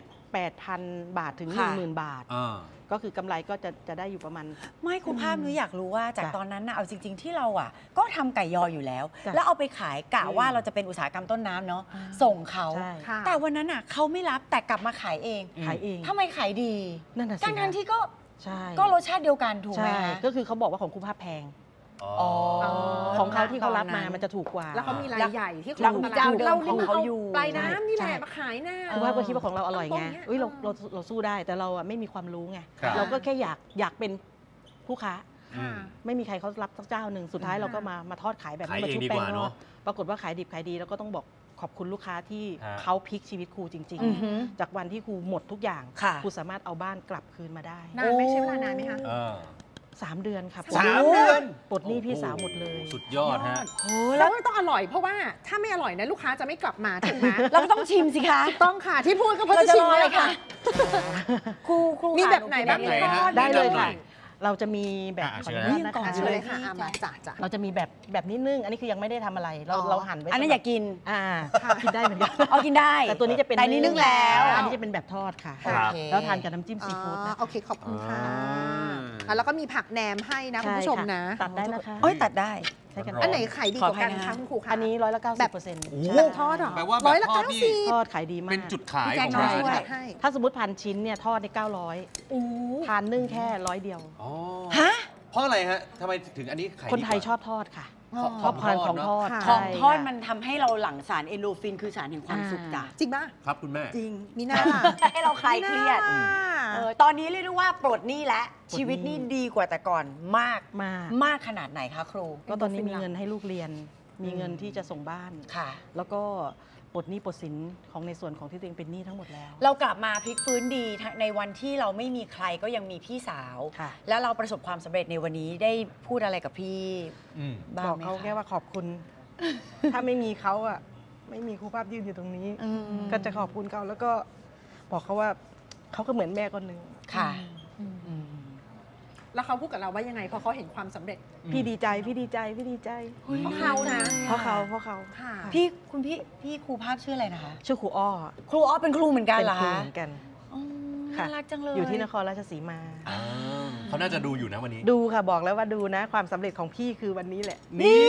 8,000 บาทถึงค่ะ 10,000 บาทอ่าก็คือกำไรก็จะจะได้อยู่ประมาณไม่คุณภาพนุ้ยอยากรู้ว่าจากจ้ะตอนนั้นนะเอาจริง ๆ ที่เราอ่ะ ก็ทำไก่ยออยู่แล้วจ้ะแล้วเอาไปขายกะอืมว่าเราจะเป็นอุตสาหกรรมต้นน้ำเนาะอ่าส่งเขาใช่ค่ะแต่วันนั้นอ่ะเขาไม่รับแต่กลับมาขายเองอืมขายเองทำไมขายดีนั่นน่ะสิทั้งทั้งๆที่ก็ใช่ก็รสชาติเดียวกันถูกไหมใช่คะก็คือเขาบอกว่าของครูภาพแพงอ๋อของเขาที่เขารับตอนนั้มาน มันจะถูกกว่าแล้วเขามีรายใหญ่ที่แล้วของมีเจ้าเดิมเราของเขาอยู่ปลายน้ำนี่แหใช่ละมาขายหน้าครูภาพก็คิดว่าของเราอร่อยไงตรงๆเนี่ยเอ้ยเราเราเราสู้ได้แต่เราอะไม่มีความรู้ไงครับเราก็แค่อยากอยากเป็นผู้ค้าอืมไม่มีใครเขารับสักเจ้าหนึ่งสุดท้ายเราก็มามาทอดขายแบบนี้ขายมาเองชุบดีแป้กงว่าทเนออะดปรากฏว่าขายดิบขายดีแล้วก็ต้องบอกขอบคุณลูกค้าที่ฮะเขาพลิกชีวิตครูจริงอือหือๆ จากวันที่ครูหมดทุกอย่างค่ะครูสามารถเอาบ้านกลับคืนมาได้นานไหม่ใช่เวลานานไหมคะเออสามเดือนครับสามเดือนปลดหนี้พี่สาวหมดเลยสุดยอดฮะโอ้แล้แล้ว วมันต้องอร่อยเพราะว่าถ้าไม่อร่อยนะลูกค้าจะไม่กลับมาถูกไหมเราก็ต้องชิมสิคะต้องค่ะที่พูดก็เพราะเราจะจะชิรมออะไรเลยคะค่ะครูครูมีค่ะแบบไหนนูบ้างแบบไหนฮะทอดได้เลยแนะนำหน่ค่ะอยเราจะมีแบบอ่ะขออเชิญนุญาตนะนะคะคะเชิญเลยค่ะอ่ะมาจ้ะจ้ะเราจะมีแบบแบบนิดนึง อันนี้คือยังไม่ได้ทำอะไร เราอ๋อเราหั่นไว้อันนั้นสำหอรับยากกินอ่าค่ะกินได้เหมือนกันเอากินได้แต่ตัวนี้จะเป็นแต่อันนี้นึ่งแล้วอันนี้จะเป็นแบบทอดค่ะครับโอเคแล้วทานกับน้ำจิ้มซีฟู้ดอ๋นะอโอเคขอบคุณค่ะอ่าอ่ะแล้วก็มีผักแหนมให้นะคุณผู้ชมนะใช่ค่ะตัดได้นะคะเอ้ยตัดได้ใช้กันอันไหนขายดีกว่ากันขออภัยนะคะคุณครูคะอันนี้ร้อยละเก้าสิบเปอร์เซ็นต์โอ้โหแบบทอดเหรอแปลว่าแบบร้อยละทอดเก้านี่สิบทอดขายดีมากเป็นจุดขายพี่ของแจ็คร้านช่วยจัดให้ถ้าสมมติพันชิ้นเนี่ยทอดได้เก้าร้อยโอ้ทานนึ่งแค่ร้อยเดียวอ๋อฮะเพราะอะไรฮะทำไมถึงอันนี้ขายดีกว่าคนไทยชอบทอดค่ะอ๋อชอบทานของทอดค่ะของใช่ทอดค่ะมันทำให้เราหลั่งสารเอนโดรฟินคือสารแห่งความสุขจ้ะจริงป่ะครับคุณแม่จริงมีหน้าล่ะให้เราคลายเครียดมีหน้าเออตอนนี้เรียกได้ว่าปลดหนี้แล้วชีวิตนี่ดีกว่าแต่ก่อนมากมากมากขนาดไหนคะครูก็ตอนนี้มีเงินให้ลูกเรียน มีเงินที่จะส่งบ้านค่ะแล้วก็ปลดหนี้ปลดสินของในส่วนของที่ตัวเองเป็นหนี้ทั้งหมดแล้วเรากลับมาพลิกฟื้นดีในวันที่เราไม่มีใครก็ยังมีพี่สาวค่ะแล้วเราประสบความสำเร็จในวันนี้ได้พูดอะไรกับพี่อืมบ้างบอกไหมเขาคะแค่ว่าขอบคุณ ถ้าไม่มีเขาอ่ะ ไม่มีครูภาพยืนอยู่ตรงนี้อืมก็จะขอบคุณเขาแล้วก็บอกเขาว่าเขาก็เหมือนแม่คนหนึ่งค่ะอืมอืมแล้วเขาพูดกับเราว่ายังไงพอเขาเห็นความสำเร็จพี่ดีใจพี่ดีใจพี่ดีใจเพราะเขานะเพราะเขาเพราะเขาค่ะพี่คุณพี่พี่ครูภาพชื่ออะไรนะคะชื่อครูอ้อครูอ๋อเป็นครูเหมือนกันเป็นเหรอครูคะเหมือนกันอ๋อค่ะน่ารักจังเลยอยู่ที่นครราชสีมาอ่าเขาน่าจะดูอยู่นะวันนี้ดูค่ะบอกแล้วว่าดูนะ ความสำเร็จของพี่คือวันนี้แหละนี่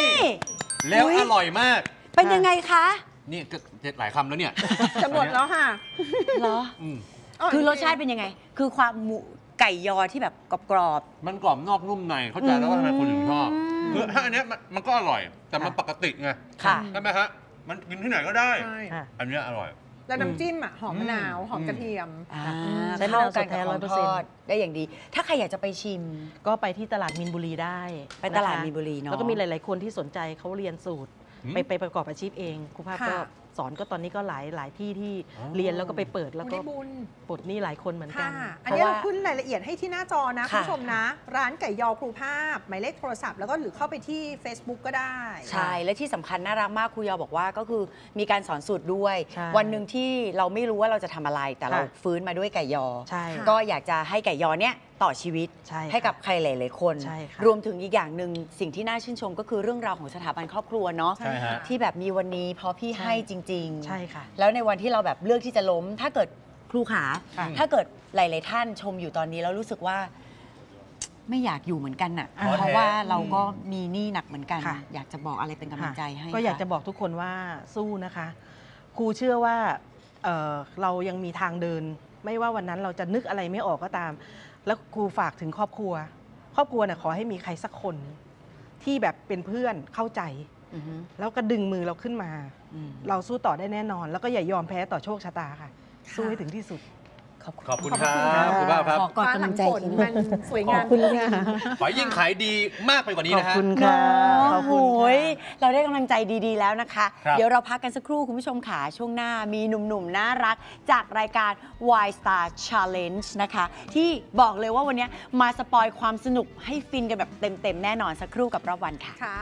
แล้วอุ๊ยอร่อยมากเป็นยังไงคะนี่ก็หลายคำแล้วเนี่ยจะหมดแล้วค่ะเหรออืมคือรสชาติเป็นยังไง คือความหมูไก่ยอที่แบบกรอบมันกรอบนอกนุ่มใน เข้าใจแล้วว่าทำไมคนถึงชอบอืมคือถ้าอันเนี้ยมันมันก็อร่อย แต่มันค่ะปกติไงค่ะใช่ไหมฮะ มันกินที่ไหนก็ได้ใช่ค่ะอันเนี้ยอร่อยแล้วน้ำจิ้มอ่ะหอมมะนาวอืมหอมกระเทียมๆอ่าใช้มะนาวเข้ากันกับสดแท้ของร้อยเปอร์ทเซ็นต์อดได้อย่างดี ถ้าใครอยากจะไปชิมก็ไปที่ตลาดมีนบุรีได้ไปตลาดะคะมีนบุรีเนอะแล้วก็มีหลาย ๆ คนที่สนใจเขาเรียนสูตรอืมไปไปประกอบอาชีพเองครูภาพก็ค่ะสอนก็ตอนนี้ก็หลายหลายที่ที่อ๋อเรียนแล้วก็ไปเปิดแล้วก็ได้บุญปลดหนี้หลายคนเหมือนกัค่ะนอันนี้เราขึ้นรายละเอียดให้ที่หน้าจอนะค่ะคุณผู้ชมนะ ร้านไก่ยอครูภาพ หมายเลขโทรศัพท์แล้วก็หรือเข้าไปที่ Facebook ก็ได้ใช่ และที่สำคัญน่ารักมากครูยอบอกว่าก็คือมีการสอนสูตรด้วยใช่วันหนึ่งที่เราไม่รู้ว่าเราจะทำอะไร แต่เราค่ะฟื้นมาด้วยไก่ยอใช่ก็อยากจะให้ไก่ยอเนี้ยต่อชีวิตใช่ค่ะให้กับใครหลาย ๆ คนใช่ค่ะรวมถึงอีกอย่างหนึ่งสิ่งที่น่าชื่นชมก็คือเรื่องราวของสถาบันครอบครัวเนาะใช่ฮะที่แบบมีวันนี้เพราะพี่ใช่ให้จริงๆใช่ค่ะแล้วในวันที่เราแบบเลือกที่จะล้ม ถ้าเกิดครูขาค่ะถ้าเกิดหลายๆท่านชมอยู่ตอนนี้แล้วรู้สึกว่าไม่อยากอยู่เหมือนกันน่ะอ่าเพราะว่าเราก็มีหนี้หนักเหมือนกันค่ะอยากจะบอกอะไรเป็นกำลังใจให้ก็อยากค่จะบอกทุกคนว่าสู้นะคะ ครูเชื่อว่าเอ่อเรายังมีทางเดิน ไม่ว่าวันนั้นเราจะนึกอะไรไม่ออกก็ตาม แล้วครูฝากถึงครอบครัว ครอบครัวเนี่ยขอให้มีใครสักคนที่แบบเป็นเพื่อนเข้าใจอือฮึแล้วก็ดึงมือเราขึ้นมาอืมเราสู้ต่อได้แน่นอน แล้วก็อย่ายอมแพ้ต่อโชคชะตาค่ะ สู้ให้ถึงที่สุดขอบคุณขอบคุณครับคุณป้าครับขอกอดกำลังใจฟ้าหลังฝนทีนึมันงสวยงามขอบคุณค่ะขอให้ยิ่งขายดีมากไปกว่านี้ขอบนะฮะคุณค่ะ ขอบคุณโอ้ยค่ะเราได้กำลังใจดีๆแล้วนะคะครับเดี๋ยวเราพักกันสักครู่คุณผู้ชมค่ะช่วงหน้ามีหนุ่มๆ น่ารักจากรายการ Y Star Challenge นะคะ ที่บอกเลยว่าวันนี้มาสปอยความสนุกให้ฟินกันแบบเต็มๆ แน่นอนสักครู่กับรอบวันค่ะค่ะ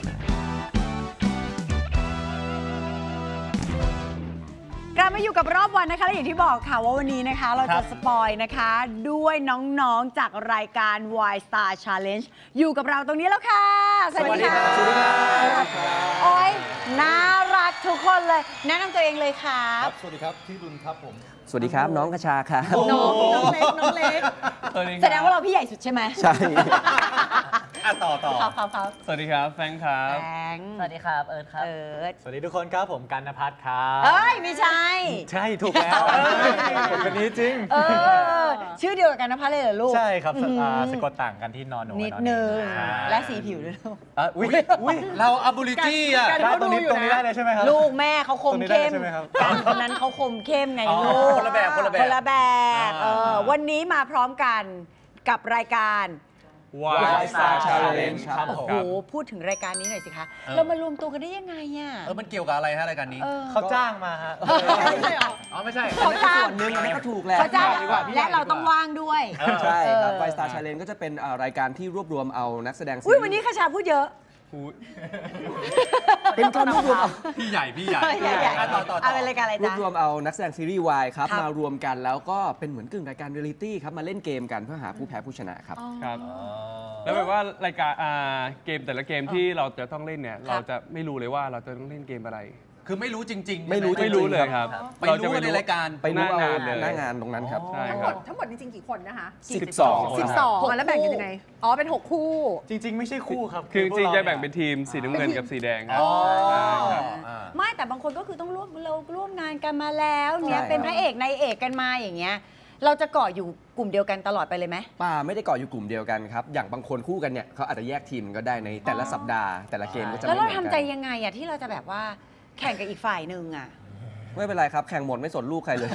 กลับมาอยู่กับรอบวันนะคะและอย่างที่บอกค่ะว่าวันนี้นะคะเราครัจะบสปอยนะคะด้วยน้องๆจากรายการ Y Star Challenge อยู่กับเราตรงนี้แล้วค่ะ สวัสดีค่ะสวัสดีครับโอ้ยน่ารักทุกคนเลย แนะนำตัวเองเลยครับสวัสดีครับพี่ดุลครับผมสวัสดีครับ น้องกระชาครับน้องน้องเล็กน้องเล็กแสดงว่าเราพี่ใหญ่สุดใช่ไหมใช่อ่ะต่อต่อครับครับครับสวัสดีครับแฟรงค์ครับแบงค์สวัสดีครับ เอิร์ธครับเอิร์ธสวัสดีทุกคนครับผมกันนภัทรครับเอ้ย ไม่ใช่ใช่ถูกแล้วผมคนนี้จริงเออ ชื่อเดียวกันนภัสเลยเหรอลูกใช่ครับสอืมอ่าสะกดต่างกันที่นอนหนูนิดกับอนึงใช่และสีผิวด้วยลูกอ่ะอุ้ยอุ้ยเรา ability อ่ะกันได้เขาตรงนี้ดูอยู่ตรงนี้นะได้เลยใช่ไหมครับลูกแม่เขาคมตรงนี้ได้เข้มใช่ไหมครับการคนนั้นเขาคมเข้มไงอ๋อลูกคนละแบบคนละแบบคนละแบบอ่าเออวันนี้มาพร้อมกันกับรายการ Y Star Challenge ครับโอ้ผมโห พูดถึงรายการนี้หน่อยสิคะเออเรามารวมตัวกันได้ยังไงอ่ะเออมันเกี่ยวกับอะไรฮะรายการนี้เออเขาจ้างมาฮะไม่ใช่หรออ๋อไม่ใช่เขาจ้างส่วนหนึ่งอันนี้ก็ถูกแหละเขาจ้างดีกว่าพี่ใหญ่และเราต้องว่างด้วยเออใช่ครับเออ Y Star Challenge ก็จะเป็นอ่ารายการที่รวบรวมเอานักแสดงซีอุ้ยรีส์วันนี้คชาพูดเยอะเป็นการรวบรวมเอาพี่ใหญ่พี่ใหญ่ใหญ่ใหญ่อ่ะต่อต่อต่เอาอเป็นรายการอะไรรวจ๊ะบรวมเอานักแสดงซีรีส์วายครับครับมารวมกันแล้วก็เป็นเหมือนกึ่งรายการเรียลลิตี้ครับมาเล่นเกมกันเพื่อหาผู้แพ้ผู้ชนะครับครับ แล้วแบบว่ารายการอ่าเกมแต่ละเกมที่เราจะต้องเล่นเนี่ย เราจะไม่รู้เลยว่าเราจะต้องเล่นเกมอะไรคือไม่รู้จริงๆไม่รู้ใช่หไม่รู้เลยครับไปรู้กันในรายการไปรู้เอาหน้างานเลยหน้างานตรงนั้นครับใช่ทั้งคหมรับดทั้งหมดจริงๆกี่คนนะคะสิบสองคนสิบสองแล้วแบ่งกันยังไง อ๋อ เป็นหกคู่จริง ๆ ไม่ใช่คู่ครับคือจริงๆจะแบ่งพวกเป็นทีมสีน้ำเงินกับสีแดงครับอ๋อใช่ครับอ่าไม่แต่บางคนก็คือต้องร่วมเราร่วมงานกันมาแล้วเนี่ยใช่เป็นพระเอกนายเอกกันมาอย่างเงี้ยเราจะเกาะอยู่กลุ่มเดียวกันตลอดไปเลยไหมป่าไม่ได้เกาะอยู่กลุ่มเดียวกันครับ อย่างบางคนคู่กันเนี่ยเขาอาจจะแยกทีมก็ได้ในแต่ละสัปดาห์ แต่ละเกมก็จะแล้วไม่เราเหมือนทำกัใจนยังไงอะที่เราจะแบบว่าแข่งกับอีกฝ่ายหนึ่งอะไม่เป็นไรครับ แข่งหมดไม่สนลูกใครเลย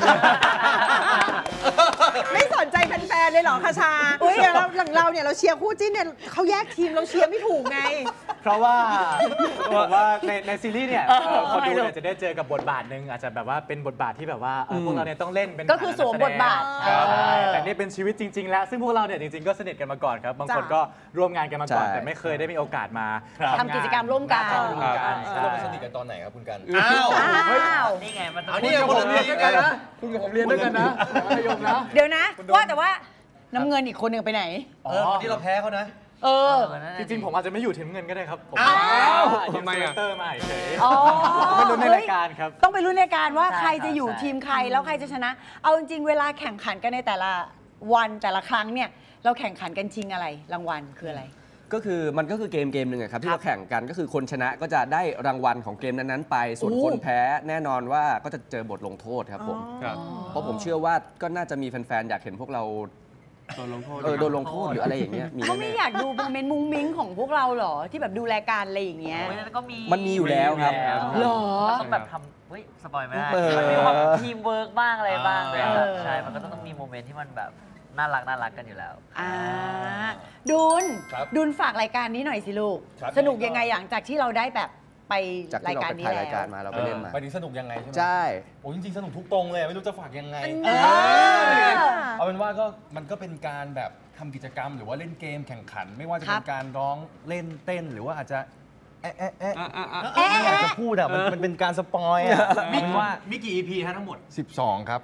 ไม่สนใจแฟนๆเลยเหรอคชาเนี่ยเราหลังเราเนี่ยเราเชียร์คู่จิ้นเนี่ยเขาแยกทีมเราเชียร์ไม่ถูกไงเพราะว่าบอกว่าในในซีรีส์เนี่ยคนดูเนี่ยจะได้เจอกับบทบาทหนึ่งอาจจะแบบว่าเป็นบทบาทที่แบบว่าเออพวกเราเนี่ยต้องเล่นเป็นก็คือสวมบทบาทครับเออแต่นี่เป็นชีวิตจริง ๆ แล้ว ซึ่งพวกเราเนี่ยจริง ๆ ก็สนิทกันมาก่อนครับ บางคนก็ร่วมงานกันมาก่อนใช่แต่ไม่เคยได้มีโอกาสมาทำกิจกรรมร่วมกันหาจอร่วมกันครับใช่สนิทกันตอนไหนครับคุณกันอ้าวอ้าวนี่ไง มันเอานี่ไงคนละทีมกันนะคุณกับผมเรียนด้วยกันนะมัธยมนะเดี๋ยวนะว่าแต่ว่าน้ำเงินอีกคนหนึ่งไปไหนเออวันนี้เราแพ้เขานะเออจริง ๆ ผมอาจจะไม่อยู่ทีมเงินก็ได้ครับผมอ้าวยืทำไมอะสเตอร์มาเฉยอ๋อไม่รู้ในรายการครับต้องไปรู้นในรายการว่าใช่ใครจะอยู่ครับใช่ทีมใครแล้วใครจะชนะ เอาจริงๆเวลาแข่งขันกันในแต่ละวันแต่ละครั้งเนี่ยเราแข่งขันกันชิงอะไรรางวัลคืออะไรก็คือมันก็คือเกมเกมหนึ่งอะครับที่เราแข่งกันก็คือคนชนะก็จะได้รางวัลของเกมนั้นๆไป ส่วนโอ้คนแพ้แน่นอนว่าก็จะเจอบทลงโทษครับผมครับเพราะผมเชื่อว่าก็น่าจะมีแฟนๆอยากเห็นพวกเราโดนลงโทษเออโดนลงโทษหรืออะไรอย่างเงี้ยมีเขาไม่แน่อยากดูโมเมนต์มุ้งมิ้งของพวกเราเหรอที่แบบดูรายการอะไรอย่างเงี้ยโอ้ยแล้วก็มีๆมันมีอยู่แล้วครับมีแล้วหรอมันต้องแบบทำเฮ้ย สปอยไม่ได้เออมันมีความทีมเวิร์กบ้างอะไรบ้างด้วยครับเออใช่ มันก็ต้องมีโมเมนต์ที่มันแบบน่ารักน่ารักกันอยู่แล้วอ่าดุลครับดุลฝากรายการนี้หน่อยสิลูกครับสนุกยังไงหลังจากที่เราได้แบบไปจากราที่ยเราการไปนี้ถ่ายแล้รายการวมาเราไปเล่นมาไปถึงสนุกยังไงใช่ไหมใช่โอ้จริงๆสนุกทุกตรงเลยไม่รู้จะฝากยังไงเออเอาเป็นว่าก็มันก็เป็นการแบบทำกิจกรรมหรือว่าเล่นเกมแข่งขัน ไม่ว่าจะครัเป็บนการร้องเล่นเต้น หรือว่าอาจจะแอะแอะแอะไม่อยากจะพูดอ่ะมันมันเป็นการสปอยอ่ะมีว่ามีกี่ อี พี ฮะทั้งหมดสิบสองครับ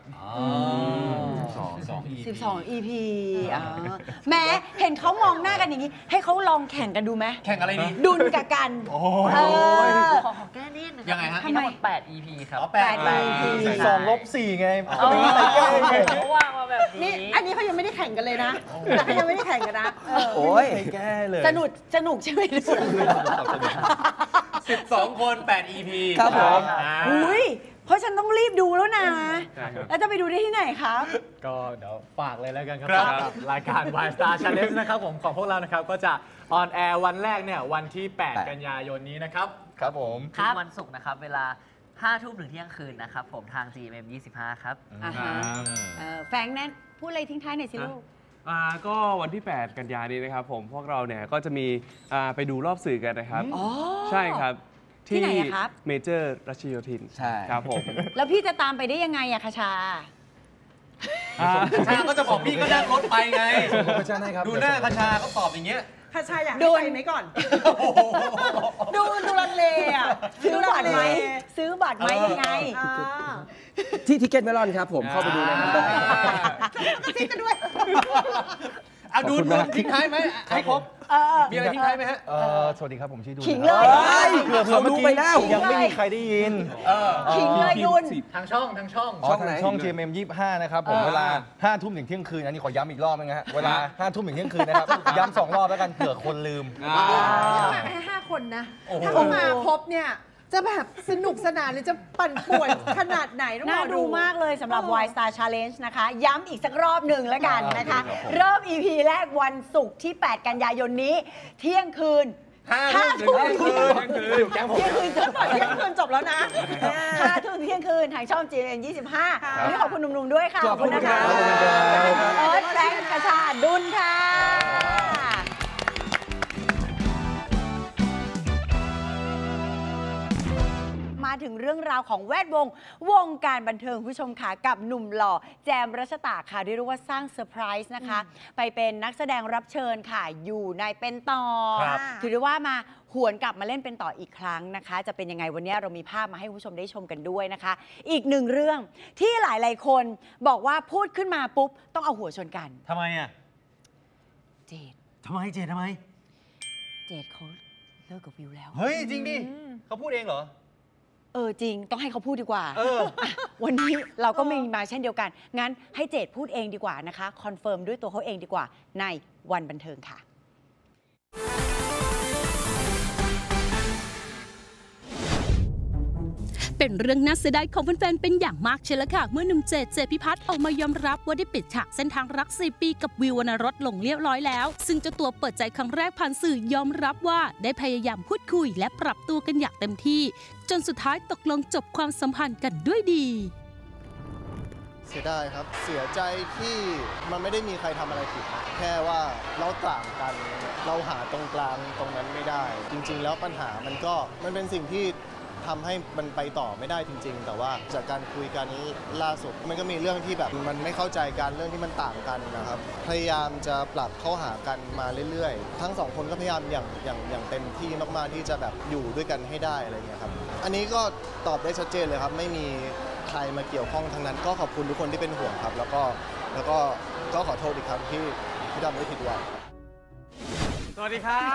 สิบสอง อี พี อ๋อแหม้เห็นเขามองหน้ากันอย่างนี้ ให้เขาลองแข่งกันดูไหมแข่งอะไรดีดุลกับกันเออขอขอแก้นิดนึงยังไงฮะมีทั้งหมดแปด อี พี ครับอ๋อแปดแปด อี พีสองลบสี่ไงเขาว่างมาแบบนี่นี้อันนี้เขายังไม่ได้แข่งกันเลยนะแต่เขายังไม่ได้แข่งกันนะเออโอ้ยแก้เลยสนุกสนุกใช่ไหมลูกสิบสอง คน แปด อี พีครับผมอุ้ยเพราะฉันต้องรีบดูแล้วนะใช่ครับแล้วจะไปดูได้ที่ไหนครับก็เดี๋ยวฝากเลยแล้วกันครับครับสำหรับรายการ Y Star Challenge นะครับผมของพวกเรานะครับ ก็จะออนแอร์วันแรกเนี่ยวันที่ แปด กันยายนนี้นะครับครับผมทุกวันศุกร์นะครับ เวลาห้าทุ่มถึงเที่ยงคืนนะครับ ผมทาง จี เอ็ม เอ็ม ยี่สิบห้า ครับอ่าฮะเอ่อแฟรงค์นั้นพูดอะไรทิ้งท้ายหน่อยสิลูกอ่าก็วันที่ แปด กันยายนนี้นะครับผมพวกเราเนี่ยก็จะมีอ่าไปดูรอบสื่อกันนะครับอ๋อใช่ครับที่ไหนอะครับเมเจอร์รัชโยธินใช่ครับผมแล้วพี่จะตามไปได้ยังไงอะคชาอ่าคชาก็จะบอกพี่ก็นั่งรถไปไงส่งโปรโมชั่นให้ครับดูหน้าคชาเขาตอบอย่างเงี้ยคชาอยากดุให้ลไปไหมก่อนโอ้โหดูดูลังเลอ่ะซื้อบัตรไหมซื้อบัตรไหมยังไงอ่าที่ทิเก็ตเมลอนครับผมเข้าไปดูนะครับก็ทิ้งกันด้วยเอาดูดูทิ้งท้ายไหมให้ครบเออมีอะไรทิ้งท้ายไหมฮะเอ่อสวัสดีครับผมชื่อดุลขิงเลยเกือบเขารู้ไปแล้วยังไม่มีใครได้ยินเออขิงเลยดุลทางช่องทางช่องอ๋อช่องไหนทางช่อง จี เอ็ม เอ็ม ยี่สิบห้า นะครับผมเออเวลาห้าทุ่มถึงเที่ยงคืน อันนี้ขอย้ำอีกรอบนึงนะฮะเวลาห้าทุ่มถึงเที่ยงคืนนะครับ ย้ำสองรอบแล้วกันเผื่อคนลืมอ่ามาแค่ห้าคนนะโอ้โหถ้าเขามาครบเนี่ย จะแบบสนุกสนานหรือจะปั่นป่วนขนาดไหนต้องรน่าอดูมากเลยสำหรับเออ Y Star Challenge นะคะ ย้ำอีกสักรอบหนึ่งแล้วกันนะคะครับผมเริ่ม อี พี แรกวันศุกร์ที่ แปด กันยายนนี้ เที่ยงคืนห้าทุ่มถึงเที่ยงคืนอยู่แก๊งผมเที่ยงคืนจบเที่ยงคืนจบแล้วนะห้าทุ่มถึงเที่ยงคืนทางช่อง จี เอ็ม ยี่สิบห้าค่ะวันนี้ขอบคุณหนุ่มๆด้วยค่ะขอบคุณนะคะครับเอิร์ธแฟรงค์กระชาดุลค่ะ มาถึงเรื่องราวของแวดวง วงการบันเทิงผู้ชมค่ะกับหนุ่มหล่อแจมรัชตาค่ะเรียกว่าสร้างเซอร์ไพรส์นะคะ ไปเป็นนักแสดงรับเชิญค่ะ อยู่ในเป็นต่อครับถือได้ว่ามาหวนกลับมาเล่นเป็นต่ออีกครั้งนะคะ จะเป็นยังไงวันนี้เรามีภาพมาให้ผู้ชมได้ชมกันด้วยนะคะ อีกหนึ่งเรื่องที่หลายๆคนบอกว่าพูดขึ้นมาปุ๊บ ต้องเอาหัวชนกันทำไมอ่ะเจดทำไมเจนทำไมเจดเขาเลิกกับวิวแล้วเฮ้ย จริงดิ เขาพูดเองเหรอเออจริงต้องให้เขาพูดดีกว่าเอออ่ะวันนี้เราก็มีมาเช่นเดียวกัน งั้นให้เจดพูดเองดีกว่านะคะคอนเฟิร์มด้วยตัวเขาเองดีกว่าในวันบันเทิงค่ะเป็นเรื่องน่าเสียดายของแฟนๆ เป็นอย่างมากเชียวละค่ะ เมื่อหนุ่มเจดเจพิพัฒน์ออกมายอมรับว่าได้ปิดฉากเส้นทางรักสี่ปีกับวิววรรณรสลงเรียบร้อยแล้ว ซึ่งเจ้าตัวเปิดใจครั้งแรกผ่านสื่อยอมรับว่าได้พยายามพูดคุยและปรับตัวกันอย่างเต็มที่ จนสุดท้ายตกลงจบความสัมพันธ์กันด้วยดีเสียดายครับ เสียใจที่มันไม่ได้มีใครทำอะไรผิด แค่ว่าเราต่างกัน เราหาตรงกลางตรงนั้นไม่ได้ จริง ๆ แล้วปัญหามันก็มันเป็นสิ่งที่ทำให้มันไปต่อไม่ได้จริง ๆ แต่ว่าจากการคุยกันล่าสุดมันก็มีเรื่องที่แบบมันไม่เข้าใจกันเรื่องที่มันต่างกันนะครับ พยายามจะปรับเข้าหากันมาเรื่อยๆ ทั้งสองคนก็พยายามอย่างอย่างอย่างเต็มที่มากๆที่จะแบบอยู่ด้วยกันให้ได้อะไรเงี้ยครับ อันนี้ก็ตอบได้ชัดเจนเลยครับไม่มีใครมาเกี่ยวข้องทั้งนั้น ก็ขอบคุณทุกคนที่เป็นห่วงครับ แล้วก็แล้วก็ก็ขอโทษอีกครั้งที่ที่ทำให้ผิดหวังสวัสดีครับ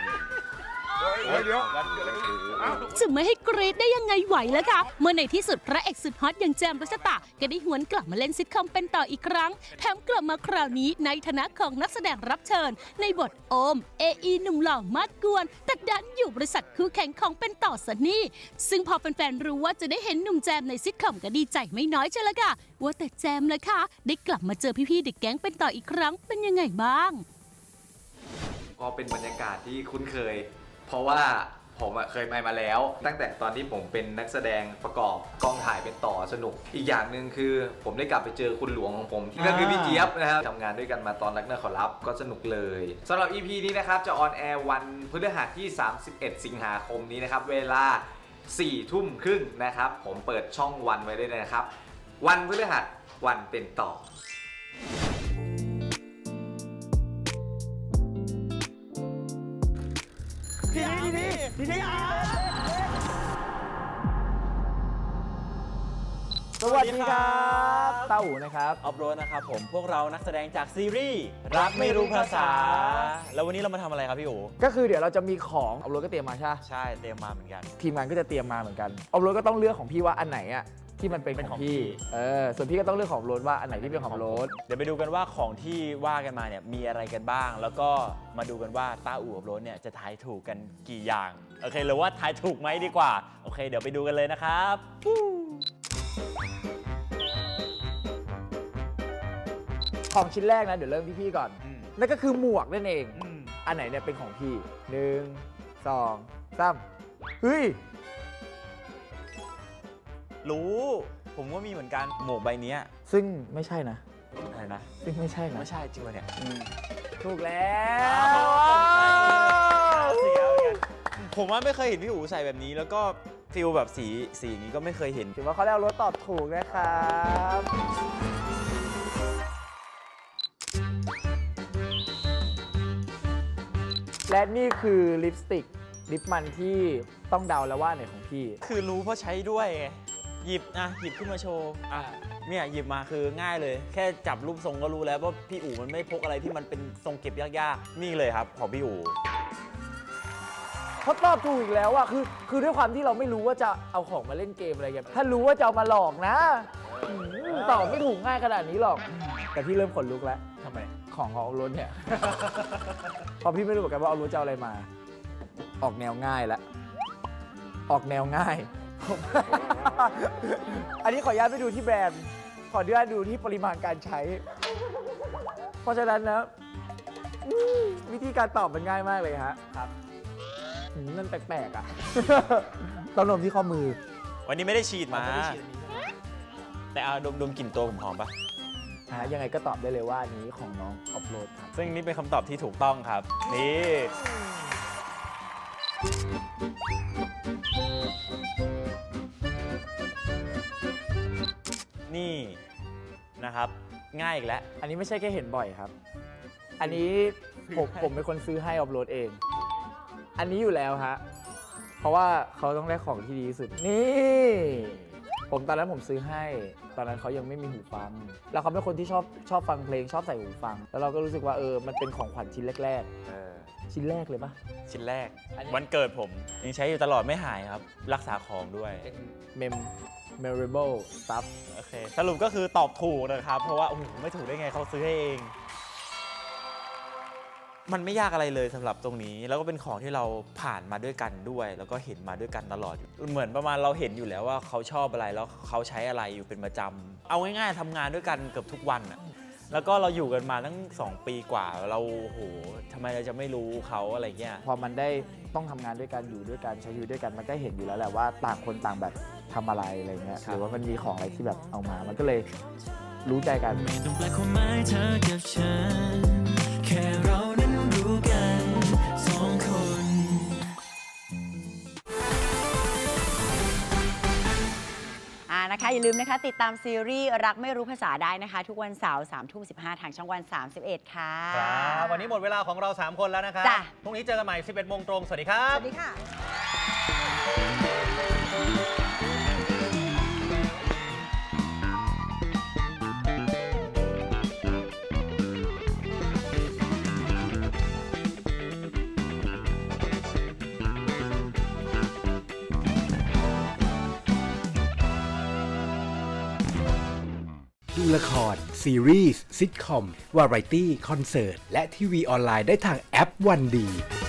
จะไม่ให้กรี๊ดได้ยังไงไหวแล้วค่ะ เมื่อในที่สุดพระเอกสุดฮอตอย่างแจมรัชตะก็ได้หวนกลับมาเล่นซิทคอมเป็นต่ออีกครั้ง แถมกลับมาคราวนี้ในฐานะของนักแสดงรับเชิญ ในบทโอม เออีหนุ่มหล่อมาดกวน แต่ดันอยู่บริษัทคู่แข่งของเป็นต่อซันนี่ ซึ่งพอแฟนๆรู้ว่าจะได้เห็นหนุ่มแจมในซิทคอมก็ดีใจไม่น้อยเชียวละค่ะว่าแต่แจมเลยค่ะได้กลับมาเจอพี่ๆเด็กแก๊งเป็นต่ออีกครั้งเป็นยังไงบ้างก็เป็นบรรยากาศที่คุ้นเคย เพราะว่าผมเคยไปมาแล้ว ตั้งแต่ตอนที่ผมเป็นนักแสดงประกอบกองถ่ายเป็นต่อสนุกอีกอย่างหนึ่งคือผมได้กลับไปเจอคุณหลวงของผมที่ก็คือพี่เจี๊ยบนะครับทำงานด้วยกันมาตอนรักเนอร์ขอรับก็สนุกเลยสำหรับ อี พี นี้นะครับจะออนแอร์วันพฤหัสที่สามสิบเอ็ดสิงหาคมนี้นะครับเวลาสี่ทุ่มครึ่งนะครับผมเปิดช่องวันไว้ด้วยนะครับวันพฤหัสวันเป็นต่อทีนี้ทีนี้พี่ชายาสวัสดีครับเต้าอู๋นะครับออฟโรดนะครับผมพวกเรานักแสดงจากซีรีส์รักไม่รู้ภาษาแล้ววันนี้เรามาทำอะไรครับพี่อู๋ก็คือเดี๋ยวเราจะมีของออฟโรดก็เตรียมมาใช่ใช่เตรียมมาเหมือนกันทีมงานก็จะเตรียมมาเหมือนกันออฟโรดก็ต้องเลือกของพี่ว่าอันไหนอะที่มันเป็นของพี่เออส่วนพี่ก็ต้องเลือกของโรดว่าอันไหนที่เป็นของโรดเดี๋ยวไปดูกันว่าของที่ว่ากันมาเนี่ยมีอะไรกันบ้างแล้วก็มาดูกันว่าต้าอู๋กับโรดเนี่ยจะทายถูกกันกี่อย่างโอเคหรือว่าทายถูกไหมดีกว่าโอเคเดี๋ยวไปดูกันเลยนะครับของชิ้นแรกนะเดี๋ยวเริ่มที่พี่ก่อนนั่นก็คือหมวกนั่นเองอันไหนเนี่ยเป็นของพี่หนึ่งสองสามเฮ้ยรู้ผมก็มีเหมือนกันหมวกใบนี้ซึ่งไม่ใช่นะอะไรนะซึ่งไม่ใช่นะไม่ใช่จริงป่ะเนี่ยถูกแล้วผมว่าไม่เคยเห็นพี่อู๋ใส่แบบนี้แล้วก็ฟิลแบบสีสีนี้ก็ไม่เคยเห็นถือว่าเขาได้รถตอบถูกนะครับและนี่คือลิปสติกลิปมันที่ต้องเดาแล้วว่าไหนของพี่คือรู้เพราะใช้ด้วยหยิบนะหยิบขึ้นมาโชว์อ่ะเนี่ยหยิบมาคือง่ายเลยแค่จับรูปทรงก็รู้แล้วว่าพี่อู๋มันไม่พกอะไรที่มันเป็นทรงเก็บยากๆนี่เลยครับของพี่อู๋เขาตอบถูกอีกแล้วอ่ะคือคือด้วยความที่เราไม่รู้ว่าจะเอาของมาเล่นเกมอะไรอย่างเงี้ยถ้ารู้ว่าจะเอามาหลอกนะตอบไม่ถูกง่ายขนาดนี้หรอกแต่พี่เริ่มขนลุกแล้วทำไมของของเอารถเนี่ยพอพี่ไม่รู้เหมือนกันว่าเอารถจะเอาอะไรมาออกแนวง่ายแล้วออกแนวง่ายอันนี้ขออนุญาตไปดูที่แบรนด์ขออนุญาตดูที่ปริมาณการใช้เพราะฉะนั้นนะวิธีการตอบมันง่ายมากเลยฮะครับนั่นแปลกๆอ่ะต้องนมที่ข้อมือวันนี้ไม่ได้ฉีดมาแต่เอาดมๆกลิ่นตัวผมหอมปะยังไงก็ตอบได้เลยว่านี้ของน้องออฟโรดครับซึ่งนี่เป็นคำตอบที่ถูกต้องครับนี่นี่นะครับง่ายอีกแล้วอันนี้ไม่ใช่แค่เห็นบ่อยครับอันนี้ผมผมเป็นคนซื้อให้ออฟโรดเองอันนี้อยู่แล้วฮะเพราะว่าเขาต้องได้ของที่ดีที่สุดนี่ผมตอนนั้นผมซื้อให้ตอนนั้นเขายังไม่มีหูฟังแล้วเขาเป็นคนที่ชอบชอบฟังเพลงชอบใส่หูฟังแล้วเราก็รู้สึกว่าเออมันเป็นของขวัญชิ้นแรกๆชิ้นแรกเลยปะชิ้นแรกวันเกิดผมยังใช้อยู่ตลอดไม่หายครับรักษาของด้วยเมม memorable stuff โอเคสรุปก็คือตอบถูกนะครับเพราะว่าโอ้โหไม่ถูกได้ไงเขาซื้อให้เองมันไม่ยากอะไรเลยสำหรับตรงนี้แล้วก็เป็นของที่เราผ่านมาด้วยกันด้วยแล้วก็เห็นมาด้วยกันตลอดเหมือนประมาณเราเห็นอยู่แล้วว่าเขาชอบอะไรแล้วเขาใช้อะไรอยู่เป็นประจำเอาง่ายๆทำงานด้วยกันเกือบทุกวันอะแล้วก็เราอยู่กันมาตั้งสองปีกว่าเราโหทำไมเราจะไม่รู้เขาอะไรเงี้ยพอมันได้ต้องทำงานด้วยกันอยู่ด้วยกันใช้ชีวิตด้วยกันมันก็เห็นอยู่แล้วแหละว่าต่างคนต่างแบบทำอะไรอะไรเงี้ยหรือว่ามันมีของอะไรที่แบบเอามามันก็เลยรู้ใจกันไม่ต้องแปลความหมายเธอกับฉันแค่เรานั้นรู้กันสองคนอ่านะคะอย่าลืมนะคะติดตามซีรีส์รักไม่รู้ภาษาได้นะคะทุกวันเสาร์สามทุ่มสิบห้าทางช่องวันสามสิบเอ็ดค่ะครับวันนี้หมดเวลาของเราสามคนแล้วนะครับพรุ่งนี้เจอกันใหม่สิบเอ็ดโมงตรงสวัสดีครับสวัสดีค่ะดูละครซีรีส์ซิทคอมวาไรตี้คอนเสิร์ตและทีวีออนไลน์ได้ทางแอปวันดี